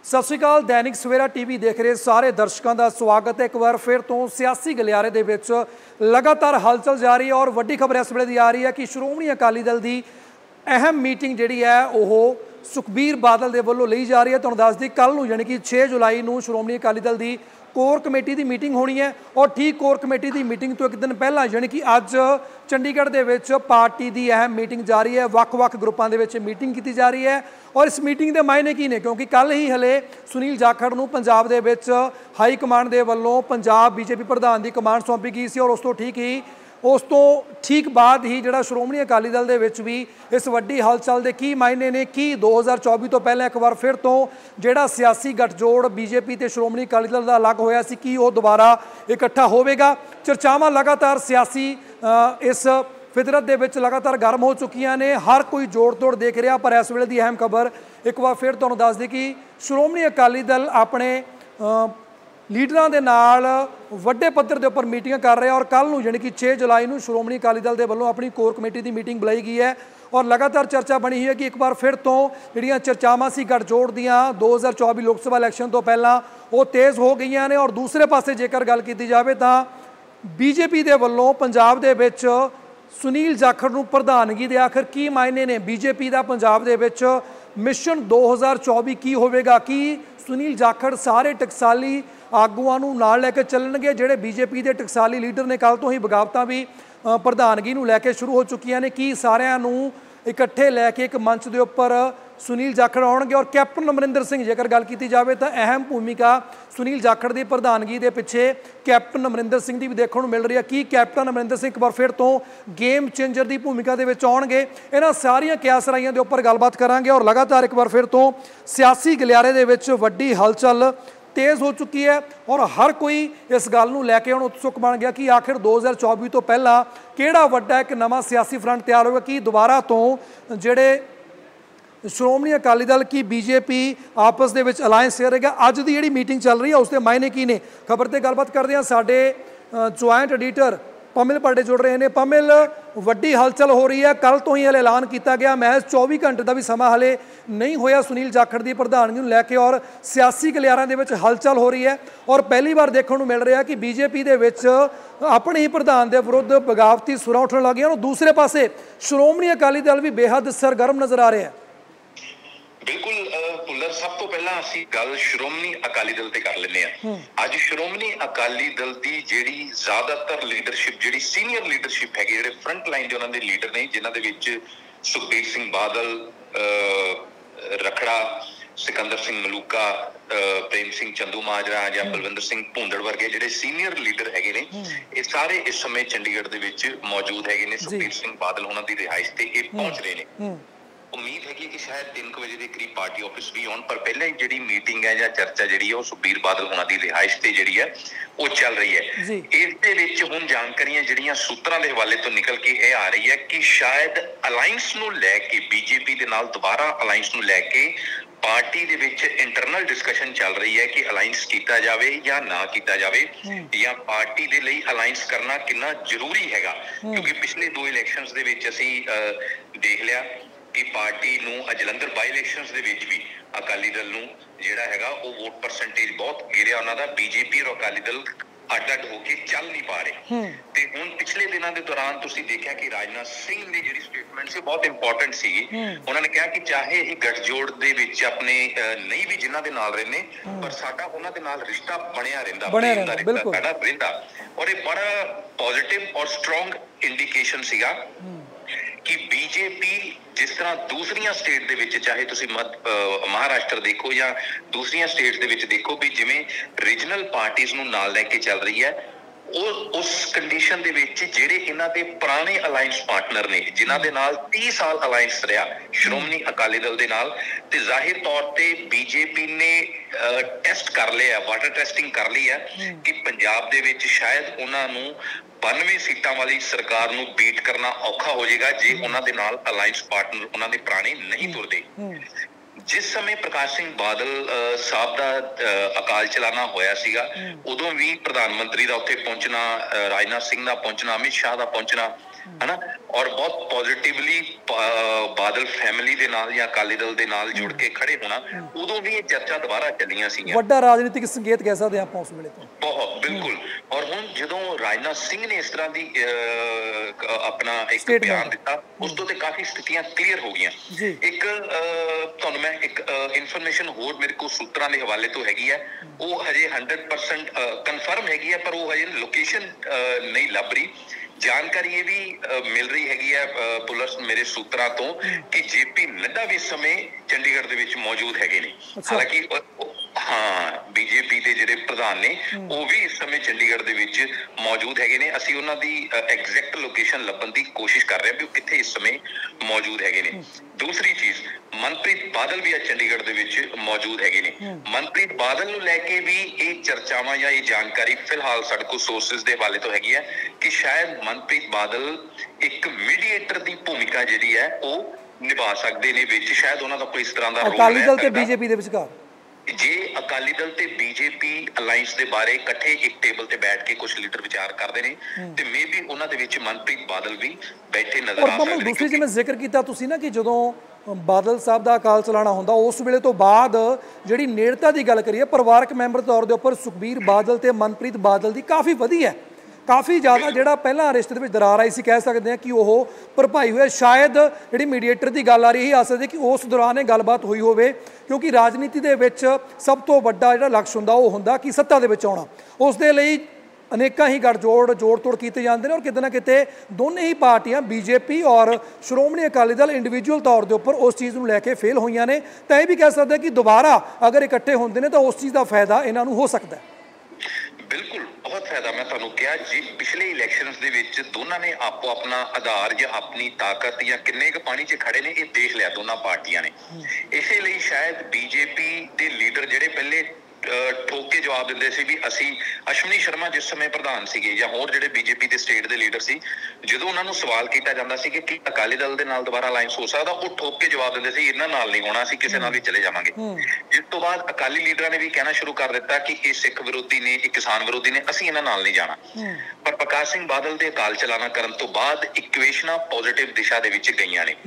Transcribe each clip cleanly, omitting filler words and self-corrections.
सत श्री अकाल। दैनिक सवेरा टीवी देख रहे सारे दर्शकों का स्वागत है। एक बार फिर तो सियासी गलियारे दे विच लगातार हलचल जारी है और वड्डी खबर इस वेले दी आ रही है कि श्रोमणी अकाली दल की अहम मीटिंग जिहड़ी है वह सुखबीर बादल दे वल्लों लई जा रही है। तुहानूं दस दी कल नूं यानी कि 6 जुलाई नूं श्रोमणी अकाली दल की कोर कमेटी की मीटिंग होनी है और ठीक कोर कमेटी की मीटिंग तो एक दिन पहला यानी कि अज चंडीगढ़ दे विच पार्टी की अहम मीटिंग जारी है। वक्-वक् ग्रुपां दे विच मीटिंग की जा रही है और इस मीटिंग के मायने की ने क्योंकि कल ही हले सुनील जाखड़ नूं पंजाब दे विच हाई कमांड दे वल्लों पंजाब बीजेपी प्रधान की कमांड सौंपी गई सी और उस तो ठीक बाद ही जिहड़ा श्रोमणी अकाली दल दे विच भी इस वड्डी हलचल दे की मायने ने कि 2024 तो पहले एक बार फिर तो जिहड़ा सियासी गठजोड़ बीजेपी ते श्रोमणी अकाली दल दा अलग होया सी कि वो दोबारा इकट्ठा होवेगा। चर्चावां लगातार सियासी इस फितरत दे विच लगातार गर्म हो चुकियां ने। हर कोई जोड़ तोड़ देख रहा, पर इस वेले दी अहम खबर एक बार फिर तुहानूं दस दी कि श्रोमणी अकाली दल अपने लीडरां दे नाल वड्डे पद्धर दे उपर मीटिंग कर रहे हैं और कल नूं यानी कि 6 जुलाई नूं श्रोमणी अकाली दल दे वल्लों अपनी कोर कमेटी की मीटिंग बुलाई गई है और लगातार चर्चा बनी हुई है कि एक बार फिर तो जिहड़ियां चर्चावां सी गठजोड़ दियां 2024 लोक सभा इलैक्शन तो पहलां वो तेज़ हो गई ने। और दूसरे पासे जेकर गल की जाए तो बीजेपी दे वल्लों पंजाब दे विच सुनील जाखड़ नूं प्रधानगी दे आखिर की मायने ने। बीजेपी का पंजाब दे विच मिशन 2024 की होवेगा कि सुनील जाखड़ सारे टकसाली आगूआं नूं नाल लैके चलणगे। जिहड़े बीजेपी के टकसाली लीडर ने कल तो ही बगावतां भी प्रधानगी नूं लैके शुरू हो चुकियां ने कि सारिआं नूं इकट्ठे लैके एक मंच के उपर सुनील जाखड़ आउणगे और कैप्टन अमरिंदर सिंह जेकर गल की जाए तो अहम भूमिका सुनील जाखड़ की प्रधानगी के पिछे कैप्टन अमरिंदर सिंह की भी देखने को मिल रही है कि कैप्टन अमरिंदर सिंह एक बार फिर तो गेम चेंजर की भूमिका के आउणगे। इन्हां सारियां क्यासराइयां के उपर गलबात करांगे और लगातार एक बार फिर तो सियासी गलियारे दे विच वड्डी हलचल तेज़ हो चुकी है और हर कोई इस गल नूं लैके हुण उत्सुक बन गया कि आखिर 2024 तो पहला किहड़ा वड्डा एक नवां सियासी फ्रंट तैयार होगा कि दोबारा तो जिहड़े श्रोमणी अकाली दल की बीजेपी आपस दे विच अलायंस करेगा। अज की जिहड़ी मीटिंग चल रही है उसके मायने की ने खबर ते गलबात करदे हां। साडे ज्वाइंट एडिटर पमिल पांडे जुड़ रहे हैं। पमिल, वड्डी हलचल हो रही है, कल तो ही हले ऐलान किया गया, महज 24 घंटे का भी समा हले नहीं होया सुनील जाखड़ की प्रधानगी नूं लैके और सियासी गलियारां दे विच हलचल हो रही है और पहली बार देखने को मिल रहा है कि बीजेपी दे विच अपने ही प्रधान के विरुद्ध बगावती सुरां उठण लग गईआं और दूसरे पासे श्रोमणी अकाली दल भी बेहद सरगर्म नज़र आ रहे हैं। बिल्कुल भुल्लर, सब तो पहला असीं गल श्रोमणी अकाली दल ते कर लैंदे आ। अज श्रोमणी अकाली दल दी जिहड़ी ज़्यादातर लीडरशिप जिहड़ी सीनियर लीडरशिप हैगी, जिहड़े फ्रंट लाइन दे उन्हां दे लीडर ने जिन्हां दे विच सुखबीर सिंह बादल, रखड़ा, सिकंदर सिंह मलूका, प्रेम सिंह चंदूमाजरा या बलविंदर सिंह भूंदड़ वर्गे जिहड़े सीनियर लीडर हैगे ने, ये सारे इस समय चंडीगढ़ दे विच मौजूद हैगे ने। सुखबीर सिंह बादल उन्हां दी रिहाइश ते ये पहुंच रहे ने। उम्मीद है कि शायद 3 बजे के करीब पार्टी ऑफिस भी आउण, पर पहले जी मीटिंग है या चर्चा जी है सुखबीर बादल होना की रिहाइश से जी है वो चल रही है। इस हुण जानकारियां जिहड़ियां सूत्रां दे हवाले तो निकल के ये आ रही है कि शायद अलायंस नूं लैके बीजेपी दे नाल दोबारा अलायंस नूं लैके पार्टी दे विच इंटरनल डिस्कशन चल रही है कि अलायंस किया जाए या ना किया जाए या पार्टी दे लई अलायंस करना कितना जरूरी हैगा। क्योंकि पिछले 2 इलैक्शनस दे विच असीं देख लिया कि पार्टी नूं जलंधर बाई इलैक्शनस दे विच भी अकाली दल नूं जिहड़ा हैगा वो वोट परसेंटेज बहुत गिरिया उन्हां दा। बीजेपी और अकाली दल अड्ड-अड्ड होके चल नहीं पा रहे। ते हुण पिछले दिनों के दौरान तुसीं देखिया कि राजनाथ सिंह दी जिहड़ी स्टेटमेंट सी बहुत इंपॉर्टेंट सी। उन्होंने कहा कि चाहे ही गठजोड़ दे विच अपने नहीं भी जिन्हां दे नाल रहने पर साडा उन्हां दे नाल रिश्ता बनिया रहिंदा और ये बड़ा पॉजिटिव और स्ट्रोंग इंडिकेशन सीगा कि बीजेपी जिस तरह दूसरिया स्टेट दे विच चाहे तुसीं महाराष्ट्र देखो या दूसरिया स्टेट्स दे विच देखो भी जिवें रीजनल पार्टीज़ नूं नाल लैके चल रही है, उस कंडीशन दे विच जिहड़े इन्हां दे पुराने अलायंस पार्टनर ने जिन्हां दे नाल 30 साल अलायंस रहा श्रोमणी अकाली दल दे नाल, ते जाहिर तौर ते बीजेपी ने टेस्ट कर लिया, वाटर टेस्टिंग कर ली है कि पंजाब दे विच शायद उन्हां नूं 92 सीटां वाली सरकार नूं बीट करना औखा हो जाएगा जे उन्हां दे नाल अलायंस पार्टनर उन्हां दे पुराने नहीं तुरदे। जिस समय प्रकाश सिंह बादल साहब का अकाल चलाना होया सीगा उदों भी प्रधानमंत्री का उत्थे पहुंचना, राजनाथ सिंह का पहुंचना, अमित शाह का पहुंचना है ना, ਔਰ ਬਹੁਤ ਪੋਜ਼ਿਟਿਵਲੀ ਬਾਦਲ ਫੈਮਿਲੀ ਦੇ ਨਾਲ ਜਾਂ ਅਕਾਲੀ ਦਲ ਦੇ ਨਾਲ ਜੁੜ ਕੇ ਖੜੇ ਹੋਣਾ, ਉਦੋਂ ਵੀ ਇਹ ਚਰਚਾ ਦੁਬਾਰਾ ਚੱਲੀਆਂ ਸੀਗੀਆਂ। ਵੱਡਾ ਰਾਜਨੀਤਿਕ ਸੰਕੇਤ ਕਹਿ ਸਕਦੇ ਆਪਾਂ ਉਸ ਵੇਲੇ ਤੋਂ। ਬਹੁਤ ਬਿਲਕੁਲ। ਔਰ ਹੁਣ ਜਦੋਂ ਰਾਜਨਾਥ ਸਿੰਘ ਨੇ ਇਸ ਤਰ੍ਹਾਂ ਦੀ ਆਪਣਾ ਇੱਕ ਬਿਆਨ ਦਿੱਤਾ, ਉਸ ਤੋਂ ਤੇ ਕਾਫੀ ਸਥਿਤੀਆਂ ਕਲੀਅਰ ਹੋ ਗਈਆਂ। ਇੱਕ ਤੁਹਾਨੂੰ ਮੈਂ ਇੱਕ ਇਨਫੋਰਮੇਸ਼ਨ ਹੋਰ ਮੇਰੇ ਕੋਲ ਸੂਤਰਾਂ ਦੇ ਹਵਾਲੇ ਤੋਂ ਹੈਗੀ ਹੈ, ਉਹ ਹਜੇ 100% ਕਨਫਰਮ ਹੈਗੀ ਹੈ, ਪਰ ਉਹ ਹਜੇ ਲੋਕੇਸ਼ਨ ਨਹੀਂ ਲੱਭ ਰਹੀ। ਜਾਣਕਾਰੀ ਇਹ ਵੀ ਮਿਲ ਰਹੀ ਹੈਗੀ ਹੈ ਪੁਲਿਸ ਮੇਰੇ ਸੂਤਰਾਂ ਤੋਂ ਕਿ ਜੇਪੀ ਨੱਡਾ ਵੀ ਇਸ ਸਮੇਂ ਚੰਡੀਗੜ੍ਹ ਦੇ ਵਿੱਚ ਮੌਜੂਦ ਹੈਗੇ ਨੇ। ਹਾਲਾਂਕਿ ਹਾਂ, ਬੀਜੇਪੀ ਦੇ ਜਿਹੜੇ ਪ੍ਰਧਾਨ ਨੇ ਉਹ ਵੀ ਇਸ ਸਮੇਂ ਚੰਡੀਗੜ੍ਹ ਦੇ ਵਿੱਚ ਮੌਜੂਦ ਹੈਗੇ ਨੇ। ਅਸੀਂ ਉਹਨਾਂ ਦੀ ਐਗਜ਼ੈਕਟ ਲੋਕੇਸ਼ਨ ਲੱਭਣ ਦੀ ਕੋਸ਼ਿਸ਼ ਕਰ ਰਹੇ ਹਾਂ ਵੀ ਉਹ ਕਿੱਥੇ ਇਸ ਸਮੇਂ ਮੌਜੂਦ ਹੈਗੇ ਨੇ। ਦੂਸਰੀ ਚੀਜ਼, ਮਨਪ੍ਰੀਤ ਬਾਦਲ ਵੀ ਅੱਜ ਚੰਡੀਗੜ੍ਹ ਦੇ ਵਿੱਚ ਮੌਜੂਦ ਹੈਗੇ ਨੇ। ਮਨਪ੍ਰੀਤ ਬਾਦਲ ਨੂੰ ਲੈ ਕੇ ਵੀ ਇਹ ਚਰਚਾਵਾਂ ਜਾਂ ਇਹ ਜਾਣਕਾਰੀ ਫਿਲਹਾਲ ਸਾਡੇ ਕੋਲ ਸੋਰਸਿਸ ਦੇ ਹਵਾਲੇ ਤੋਂ ਹੈਗੀ ਹੈ ਕਿ ਸ਼ਾਇਦ ਮਨਪ੍ਰੀਤ ਬਾਦਲ ਇੱਕ ਮੀਡੀਏਟਰ ਦੀ ਭੂਮਿਕਾ ਜਿਹੜੀ ਹੈ ਉਹ ਨਿਭਾ ਸਕਦੇ ਨੇ ਵਿੱਚ। ਸ਼ਾਇਦ ਉਹਨਾਂ ਦਾ ਕੋਈ ਇਸ ਤਰ੍ਹਾਂ ਦਾ ਰੋਲ ਹੈ ਅਕਾਲੀ ਦਲ ਤੇ ਬੀਜੇਪੀ ਦੇ ਵਿਚਕਾਰ। ਜੇ ਅਕਾਲੀ ਦਲ ਤੇ ਬੀਜੇਪੀ ਅਲਾਈਅੰਸ ਦੇ ਬਾਰੇ ਇਕੱਠੇ ਇੱਕ ਟੇਬਲ ਤੇ ਬੈਠ ਕੇ ਕੁਝ ਲੀਡਰ ਵਿਚਾਰ ਕਰਦੇ ਨੇ ਤੇ ਮੇਬੀ ਉਹਨਾਂ ਦੇ ਵਿੱਚ ਮਨਪ੍ਰੀਤ ਬਾਦਲ ਵੀ ਬੈਠੇ ਨਜ਼ਰ ਆ ਸਕਦੇ ਨੇ। ਦੂਸਰੀ ਜਿਵੇਂ ਜ਼ਿਕਰ ਕੀਤਾ ਤੁਸੀਂ ਨਾ ਕਿ ਜਦੋਂ ਬਾਦਲ ਸਾਹਿਬ ਦਾ ਅਕਾਲ ਚਲਾਣਾ ਹੁੰਦਾ ਉਸ ਵੇਲੇ ਤੋਂ ਬਾਅਦ ਜਿਹੜੀ ਨੇੜਤਾ ਦੀ ਗੱਲ ਕਰੀਏ, ਪਰਿਵਾਰਕ ਮੈਂਬਰ ਤੌਰ ਦੇ ਉੱਪਰ ਸੁਖਬੀਰ ਬਾਦਲ ਤੇ ਮਨਪ੍ਰੀਤ ਬਾਦਲ ਦੀ ਕਾਫੀ ਵਧੀਆ, ਕਾਫੀ ਜ਼ਿਆਦਾ ਜਿਹੜਾ ਪਹਿਲਾਂ ਰਿਸ਼ਤੇ ਦੇ ਵਿੱਚ ਦਰਾਰ ਆਈ ਸੀ, ਕਹਿ ਸਕਦੇ ਹਾਂ ਕਿ ਉਹ ਭਰਪਾਈ ਹੋਇਆ। ਸ਼ਾਇਦ ਜਿਹੜੀ ਮੀਡੀਏਟਰ ਦੀ ਗੱਲ ਆ ਰਹੀ ਇਹ ਆ ਸਕਦੀ ਕਿ ਉਸ ਦੌਰਾਨ ਇਹ ਗੱਲਬਾਤ ਹੋਈ ਹੋਵੇ, ਕਿਉਂਕਿ ਰਾਜਨੀਤੀ ਦੇ ਵਿੱਚ ਸਭ ਤੋਂ ਵੱਡਾ ਜਿਹੜਾ ਲਕਸ਼ ਹੁੰਦਾ ਉਹ ਹੁੰਦਾ ਕਿ ਸੱਤਾ ਦੇ ਵਿੱਚ ਆਉਣਾ। ਉਸ ਦੇ ਲਈ ਅਨੇਕਾਂ ਹੀ ਗੱਠਜੋੜ ਜੋੜ ਤੋੜ ਕੀਤੇ ਜਾਂਦੇ ਨੇ ਔਰ ਕਿਤੇ ਨਾ ਕਿਤੇ ਦੋਨੇ ਹੀ ਪਾਰਟੀਆਂ ਬੀਜੇਪੀ ਔਰ ਸ਼੍ਰੋਮਣੀ ਅਕਾਲੀ ਦਲ ਇੰਡੀਵਿਜੂਅਲ ਤੌਰ ਦੇ ਉੱਪਰ ਉਸ ਚੀਜ਼ ਨੂੰ ਲੈ ਕੇ ਫੇਲ ਹੋਈਆਂ ਨੇ। ਤਾਂ ਇਹ ਵੀ ਕਹਿ ਸਕਦੇ ਕਿ ਦੁਬਾਰਾ ਅਗਰ ਇਕੱਠੇ ਹੁੰਦੇ ਨੇ ਤਾਂ ਉਸ ਚੀਜ਼ ਦਾ ਫਾਇਦਾ ਇਹਨਾਂ ਨੂੰ ਹੋ ਸਕਦਾ ਹੈ। ਬਿਲਕੁਲ, ਬਹੁਤ ਫਾਇਦਾ। ਮੈਂ ਤੁਹਾਨੂੰ ਕਿਹਾ ਜੀ, ਪਿਛਲੇ ਇਲੈਕਸ਼ਨਸ ਦੇ ਵਿੱਚ ਦੋਨਾਂ ਨੇ ਆਪੋ ਆਪਣਾ ਆਧਾਰ ਜਾਂ ਆਪਣੀ ਤਾਕਤ ਜਾਂ ਕਿੰਨੇ ਕੁ ਪਾਣੀ 'ਚ ਖੜੇ ਨੇ ਇਹ ਦੇਖ ਲਿਆ ਦੋਨਾਂ ਪਾਰਟੀਆਂ ਨੇ। ਇਸੇ ਲਈ ਸ਼ਾਇਦ ਬੀਜੇਪੀ ਦੇ ਲੀਡਰ ਜਿਹੜੇ ਪਹਿਲੇ ਠੋਕ ਕੇ ਜਵਾਬ ਦਿੰਦੇ ਸੀ ਵੀ ਅਸੀਂ, ਅਸ਼ਵਨੀ ਸ਼ਰਮਾ ਜਿਸ ਸਮੇਂ ਪ੍ਰਧਾਨ ਸੀਗੇ ਜਾਂ ਹੋਰ ਜਿਹੜੇ ਬੀਜੇਪੀ ਦੇ ਸਟੇਟ ਦੇ ਲੀਡਰ ਸੀ, ਜਦੋਂ ਉਹਨਾਂ ਨੂੰ ਸਵਾਲ ਕੀਤਾ ਜਾਂਦਾ ਸੀ ਕਿ ਅਕਾਲੀ ਦਲ ਦੇ ਨਾਲ ਦੁਬਾਰਾ ਅਲਾਈਅੰਸ ਹੋ ਸਕਦਾ, ਉਹ ਠੋਕ ਕੇ ਜਵਾਬ ਦਿੰਦੇ ਸੀ ਇਹਨਾਂ ਨਾਲ ਨਹੀਂ ਹੋਣਾ, ਅਸੀਂ ਕਿਸੇ ਨਾਲ ਵੀ ਚਲੇ ਜਾਵਾਂਗੇ। ਜਿਸ ਤੋਂ ਬਾਅਦ ਅਕਾਲੀ ਲੀਡਰਾਂ ਨੇ ਵੀ ਕਹਿਣਾ ਸ਼ੁਰੂ ਕਰ ਦਿੱਤਾ ਕਿ ਇਹ ਸਿੱਖ ਵਿਰੋਧੀ ਨੇ, ਇਹ ਕਿਸਾਨ ਵਿਰੋਧੀ ਨੇ, ਅਸੀਂ ਇਹਨਾਂ ਨਾਲ ਨਹੀਂ ਜਾਣਾ। ਪਰ ਪ੍ਰਕਾਸ਼ ਸਿੰਘ ਬਾਦਲ ਦੇ ਅਕਾਲ ਚਲਾਣਾ ਕਰਨ ਤੋਂ ਬਾਅਦ ਇਕੁਏਸ਼ਨਾਂ ਪੋਜ਼ਿਟਿਵ ਦਿਸ਼ਾ ਦੇ ਵਿੱਚ ਗਈਆਂ ਨੇ।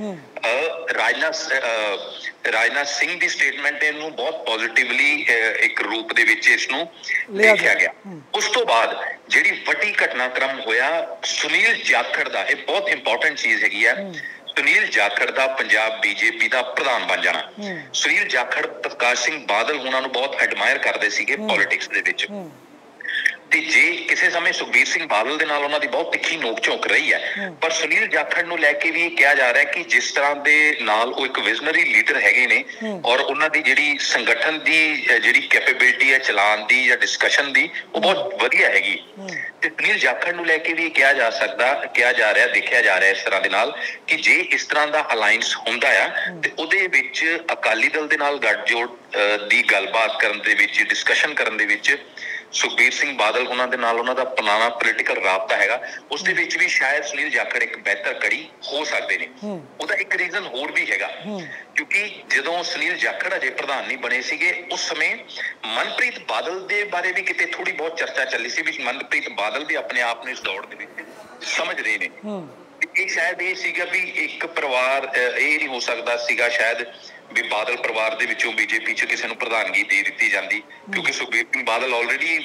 ਰਾਜਨਾਥ ਸਿੰਘ ਦੀ ਸਟੇਟਮੈਂਟ ਇਹਨੂੰ ਬਹੁਤ ਪੋਜ਼ਿਟਿਵਲੀ ਇੱਕ ਰੂਪ ਦੇ ਵਿੱਚ ਇਸ ਨੂੰ ਦੇਖਿਆ ਗਿਆ। ਉਸ ਤੋਂ ਬਾਅਦ ਜਿਹੜੀ ਵੱਡੀ ਘਟਨਾਕ੍ਰਮ ਹੋਇਆ ਸੁਨੀਲ ਜਾਖੜ ਦਾ, ਇਹ ਬਹੁਤ ਇੰਪੋਰਟੈਂਟ ਚੀਜ਼ ਹੈਗੀ ਹੈ। ਸੁਨੀਲ ਜਾਖੜ ਦਾ ਪੰਜਾਬ ਬੀਜੇਪੀ ਦਾ ਪ੍ਰਧਾਨ ਬਣ ਜਾਣਾ। ਸੁਨੀਲ ਜਾਖੜ ਪ੍ਰਕਾਸ਼ ਸਿੰਘ ਬਾਦਲ ਉਹਨਾਂ ਨੂੰ ਬਹੁਤ ਐਡਮਾਇਰ ਕਰਦੇ ਸੀਗੇ ਪੋਲਿਟਿਕਸ ਦੇ ਵਿੱਚ, ਤੇ ਜੇ ਕਿਸੇ ਸਮੇਂ ਸੁਖਬੀਰ ਸਿੰਘ ਬਾਦਲ ਦੇ ਨਾਲ ਉਹਨਾਂ ਦੀ ਬਹੁਤ ਤਿੱਖੀ ਨੋਕ ਝੋਕ ਰਹੀ ਹੈ, ਪਰ ਸੁਨੀਲ ਜਾਖੜ ਨੂੰ ਲੈ ਕੇ ਵੀ ਕਿਹਾ ਜਾ ਰਿਹਾ ਕਿ ਜਿਸ ਤਰ੍ਹਾਂ ਦੇ ਨਾਲ ਉਹ ਇੱਕ ਵਿਜ਼ਨਰੀ ਲੀਡਰ ਹੈਗੇ ਨੇ ਔਰ ਉਹਨਾਂ ਦੀ ਜਿਹੜੀ ਸੰਗਠਨ ਦੀ ਜਿਹੜੀ ਕੈਪੇਬਿਲਿਟੀ ਹੈ ਚਲਾਉਣ ਦੀ ਜਾਂ ਡਿਸਕਸ਼ਨ ਦੀ, ਉਹ ਬਹੁਤ ਵਧੀਆ ਹੈਗੀ। ਤੇ ਸੁਨੀਲ ਜਾਖੜ ਨੂੰ ਲੈ ਕੇ ਵੀ ਕਿਹਾ ਜਾ ਰਿਹਾ, ਦੇਖਿਆ ਜਾ ਰਿਹਾ ਇਸ ਤਰ੍ਹਾਂ ਦੇ ਨਾਲ ਕਿ ਜੇ ਇਸ ਤਰ੍ਹਾਂ ਦਾ ਅਲਾਈਅੰਸ ਹੁੰਦਾ ਆ ਤੇ ਉਹਦੇ ਵਿੱਚ ਅਕਾਲੀ ਦਲ ਦੇ ਨਾਲ ਗੱਠਜੋੜ ਦੀ ਗੱਲਬਾਤ ਕਰਨ ਦੇ ਵਿੱਚ, ਡਿਸਕਸ਼ਨ ਕਰਨ ਦੇ ਵਿੱਚ ਸੁਖਬੀਰ ਸਿੰਘ ਬਾਦਲ ਉਹਨਾਂ ਦੇ ਨਾਲ ਉਹਨਾਂ ਦਾ ਪੁਰਾਣਾ ਪੋਲੀਟੀਕਲ ਰਾਬਤਾ ਹੈਗਾ, ਉਸ ਦੇ ਵਿੱਚ ਵੀ ਸ਼ਾਇਦ ਸੁਨੀਲ ਜਾਖੜ ਇੱਕ ਬਿਹਤਰ ਕੜੀ ਹੋ ਸਕਦੇ ਨੇ। ਉਹਦਾ ਇੱਕ ਰੀਜ਼ਨ ਹੋਰ ਵੀ ਹੈਗਾ, ਕਿਉਂਕਿ ਜਦੋਂ ਸੁਨੀਲ ਜਾਖੜ ਅਜੇ ਪ੍ਰਧਾਨ ਨਹੀਂ ਬਣੇ ਸੀਗੇ ਉਸ ਸਮੇਂ ਮਨਪ੍ਰੀਤ ਬਾਦਲ ਦੇ ਬਾਰੇ ਵੀ ਕਿਤੇ ਥੋੜੀ ਬਹੁਤ ਚਰਚਾ ਚੱਲੀ ਸੀ ਵੀ ਮਨਪ੍ਰੀਤ ਬਾਦਲ ਵੀ ਆਪਣੇ ਆਪ ਨੂੰ ਇਸ ਦੌੜ ਦੇ ਵਿੱਚ ਸਮਝ ਰਹੇ ਨੇ। ਇਹ ਸ਼ਾਇਦ ਇਹ ਸੀਗਾ ਵੀ ਇੱਕ ਪਰਿਵਾਰ, ਇਹ ਨਹੀਂ ਹੋ ਸਕਦਾ ਸੀਗਾ ਸ਼ਾਇਦ ਵੀ ਬਾਦਲ ਪਰਿਵਾਰ ਦੇ ਵਿੱਚੋਂ ਬੀਜੇਪੀ 'ਚ ਕਿਸੇ ਨੂੰ ਪ੍ਰਧਾਨਗੀ ਦੇ ਦਿੱਤੀ ਜਾਂਦੀ, ਕਿਉਂਕਿ ਸੁਖਬੀਰ ਸਿੰਘ ਬਾਦਲ ਆਲਰੇਡੀ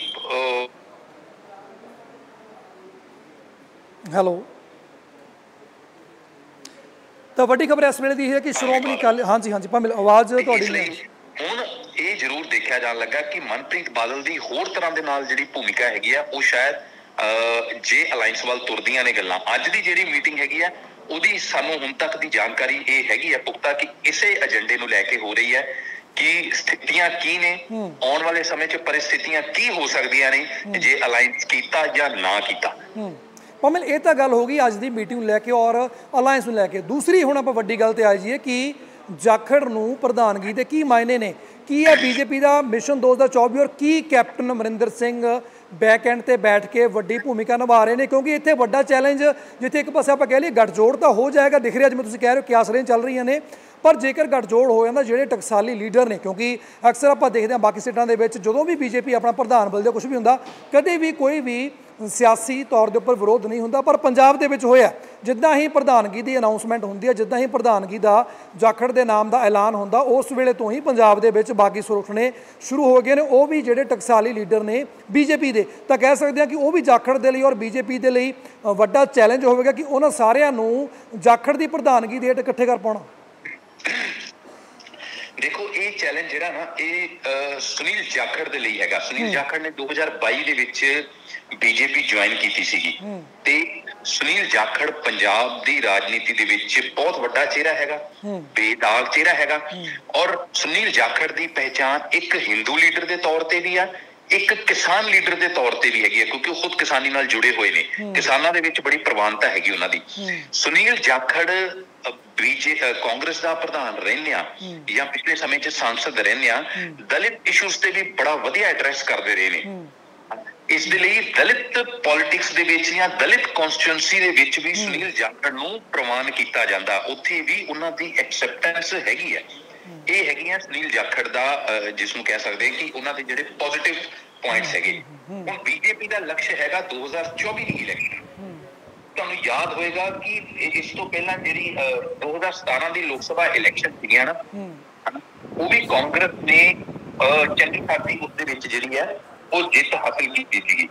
ਹੈਲੋ। ਤਾਂ ਵੱਡੀ ਖਬਰ ਇਸ ਵੇਲੇ ਦੀ ਹੈ ਕਿ ਸ਼੍ਰੋਮਣੀ ਅਕਾਲੀ, ਹਾਂਜੀ ਭਾਵੇਂ ਆਵਾਜ਼ ਤੁਹਾਡੀ, ਹੁਣ ਇਹ ਜ਼ਰੂਰ ਦੇਖਿਆ ਜਾਣ ਲੱਗਾ ਕਿ ਮਨਪ੍ਰੀਤ ਬਾਦਲ ਦੀ ਹੋਰ ਤਰ੍ਹਾਂ ਦੇ ਨਾਲ ਜਿਹੜੀ ਭੂਮਿਕਾ ਹੈਗੀ ਆ ਉਹ ਸ਼ਾਇਦ ਜੇ ਅਲਾਈਅੰਸ ਵੱਲ ਤੁਰਦੀਆਂ ਨੇ ਗੱਲਾਂ। ਅੱਜ ਦੀ ਜਿਹੜੀ ਮੀਟਿੰਗ ਹੈਗੀ ਆ ਉਹਦੀ ਸਾਨੂੰ ਹੁਣ ਤੱਕ ਦੀ ਜਾਣਕਾਰੀ ਇਹ ਹੈਗੀ ਹੈ ਪੁਖਤਾ ਕਿ ਇਸੇ ਏਜੰਡੇ ਨੂੰ ਲੈ ਕੇ ਹੋ ਰਹੀ ਹੈ ਕਿ ਸਥਿਤੀਆਂ ਕੀ ਨੇ, ਆਉਣ ਵਾਲੇ ਸਮੇਂ 'ਚ ਪਰਿਸਥਿਤੀਆਂ ਕੀ ਹੋ ਸਕਦੀਆਂ ਨੇ ਜੇ ਅਲਾਈਅੰਸ ਕੀਤਾ ਜਾਂ ਨਾ ਕੀਤਾ। ਭਾਵੇਂ ਇਹ ਤਾਂ ਗੱਲ ਹੋ ਗਈ ਅੱਜ ਦੀ ਮੀਟਿੰਗ ਨੂੰ ਲੈ ਕੇ ਔਰ ਅਲਾਈਅੰਸ ਨੂੰ ਲੈ ਕੇ। ਦੂਸਰੀ ਹੁਣ ਆਪਾਂ ਵੱਡੀ ਗੱਲ ਤੇ ਆ ਜਾਈਏ ਕਿ ਜਾਖੜ ਨੂੰ ਪ੍ਰਧਾਨਗੀ ਦੇ ਕੀ ਮਾਇਨੇ ਨੇ, ਕੀ ਹੈ ਬੀਜੇਪੀ ਦਾ ਮਿਸ਼ਨ 2024 ਔਰ ਕੀ captain Amarinder Singh back end ਤੇ ਬੈਠ ਕੇ ਵੱਡੀ ਭੂਮਿਕਾ ਨਿਭਾ ਰਹੇ ਨੇ, ਕਿਉਂਕਿ ਇੱਥੇ ਵੱਡਾ ਚੈਲੰਜ ਜਿੱਥੇ ਇੱਕ ਪਾਸੇ ਆਪਾਂ ਕਹਿ ਲਈਏ ਗੱਠਜੋੜ ਤਾਂ ਹੋ ਜਾਏਗਾ, ਦਿਖ ਰਿਹਾ ਜਿਵੇਂ ਤੁਸੀਂ ਕਹਿ ਰਹੇ ਹੋ ਕਿਆਸਰੀਆਂ ਚੱਲ ਰਹੀਆਂ ਨੇ, ਪਰ ਜੇਕਰ ਗੱਠਜੋੜ ਹੋ ਜਾਂਦਾ ਜਿਹੜੇ ਟਕਸਾਲੀ ਲੀਡਰ ਨੇ, ਕਿਉਂਕਿ ਅਕਸਰ ਆਪਾਂ ਦੇਖਦੇ ਹਾਂ ਬਾਕੀ ਸਟੇਟਾਂ ਦੇ ਵਿੱਚ ਜਦੋਂ ਵੀ ਬੀਜੇਪੀ ਆਪਣਾ ਪ੍ਰਧਾਨ ਬਦਲਦਾ ਕੁਝ ਵੀ ਹੁੰਦਾ, ਕਦੇ ਵੀ ਕੋਈ ਵੀ ਸਿਆਸੀ ਤੌਰ ਦੇ ਉੱਪਰ ਵਿਰੋਧ ਨਹੀਂ ਹੁੰਦਾ, ਪਰ ਪੰਜਾਬ ਦੇ ਵਿੱਚ ਹੋਇਆ। ਜਿੱਦਾਂ ਹੀ ਪ੍ਰਧਾਨਗੀ ਦੀ ਅਨਾਉਂਸਮੈਂਟ ਹੁੰਦੀ ਹੈ, ਜਿੱਦਾਂ ਹੀ ਪ੍ਰਧਾਨਗੀ ਦਾ ਜਾਖੜ ਦੇ ਨਾਮ ਦਾ ਐਲਾਨ ਹੁੰਦਾ, ਉਸ ਵੇਲੇ ਤੋਂ ਹੀ ਪੰਜਾਬ ਦੇ ਵਿੱਚ ਬਾਗੀ ਸੁਰ ਉੱਠਣੇ ਸ਼ੁਰੂ ਹੋ ਗਏ ਨੇ। ਉਹ ਵੀ ਜਿਹੜੇ ਟਕਸਾਲੀ ਲੀਡਰ ਨੇ ਬੀਜੇਪੀ ਦੇ, ਤਾਂ ਕਹਿ ਸਕਦੇ ਹਾਂ ਕਿ ਉਹ ਵੀ ਜਾਖੜ ਦੇ ਲਈ ਔਰ ਬੀਜੇਪੀ ਦੇ ਲਈ ਵੱਡਾ ਚੈਲੰਜ ਹੋਵੇਗਾ ਕਿ ਉਹਨਾਂ ਸਾਰਿਆਂ ਨੂੰ ਜਾਖੜ ਦੀ ਪ੍ਰਧਾਨਗੀ ਦੇ ਹੇਠ ਇਕੱਠੇ ਕਰ ਪਾਉਣਾ। देखो ये चैलेंज जिहड़ा ना ये सुनील जाखड़ दे लई हैगा। सुनील जाखड़ ने 2022 दे विच बीजेपी ज्वाइन कीती सीगी ते सुनील जाखड़ पंजाब दी राजनीति दे विच बहुत वड्डा चेहरा हैगा, बेदाग चेहरा हैगा। और सुनील जाखड़ दी पहचान एक हिंदू लीडर दे तौर ते भी आ, एक किसान लीडर के तौर पर भी हैगी, क्योंकि खुद किसानी नाल जुड़े हुए ने, किसानां दे विच बड़ी प्रवानता हैगी उन्हां दी। सुनील जाखड़ कांग्रेस का प्रधान रहने या पिछले समय च सांसद रहने दलित इशूज से भी बड़ा वधिया एड्रैस करते रहे ने। इस दे लई दलित पॉलिटिक्स दे विच या दलित कॉन्स्टिट्यूएंसी दे विच भी सुनील जाखड़ नूं प्रवान कीता जांदा, उत्थे भी उन्हां दी एक्सेप्टेंस हैगी है। ये हैगी सुनील जाखड़ दा जिसनूं कह सकदे कि उन्हां दे जिहड़े पॉजिटिव पॉइंट्स हैगे। हुण बीजेपी दा लक्ष्य हैगा 2024 दी इलैक्शन। ਤੁਹਾਨੂੰ याद होएगा कि इस तो पहला जी 2017 की लोक सभा इलैक्शन सीगियां ना, वो भी कांग्रेस ने चंगी खासी उसदे विच जिहड़ी है वो जित हासिल कीती सीगी।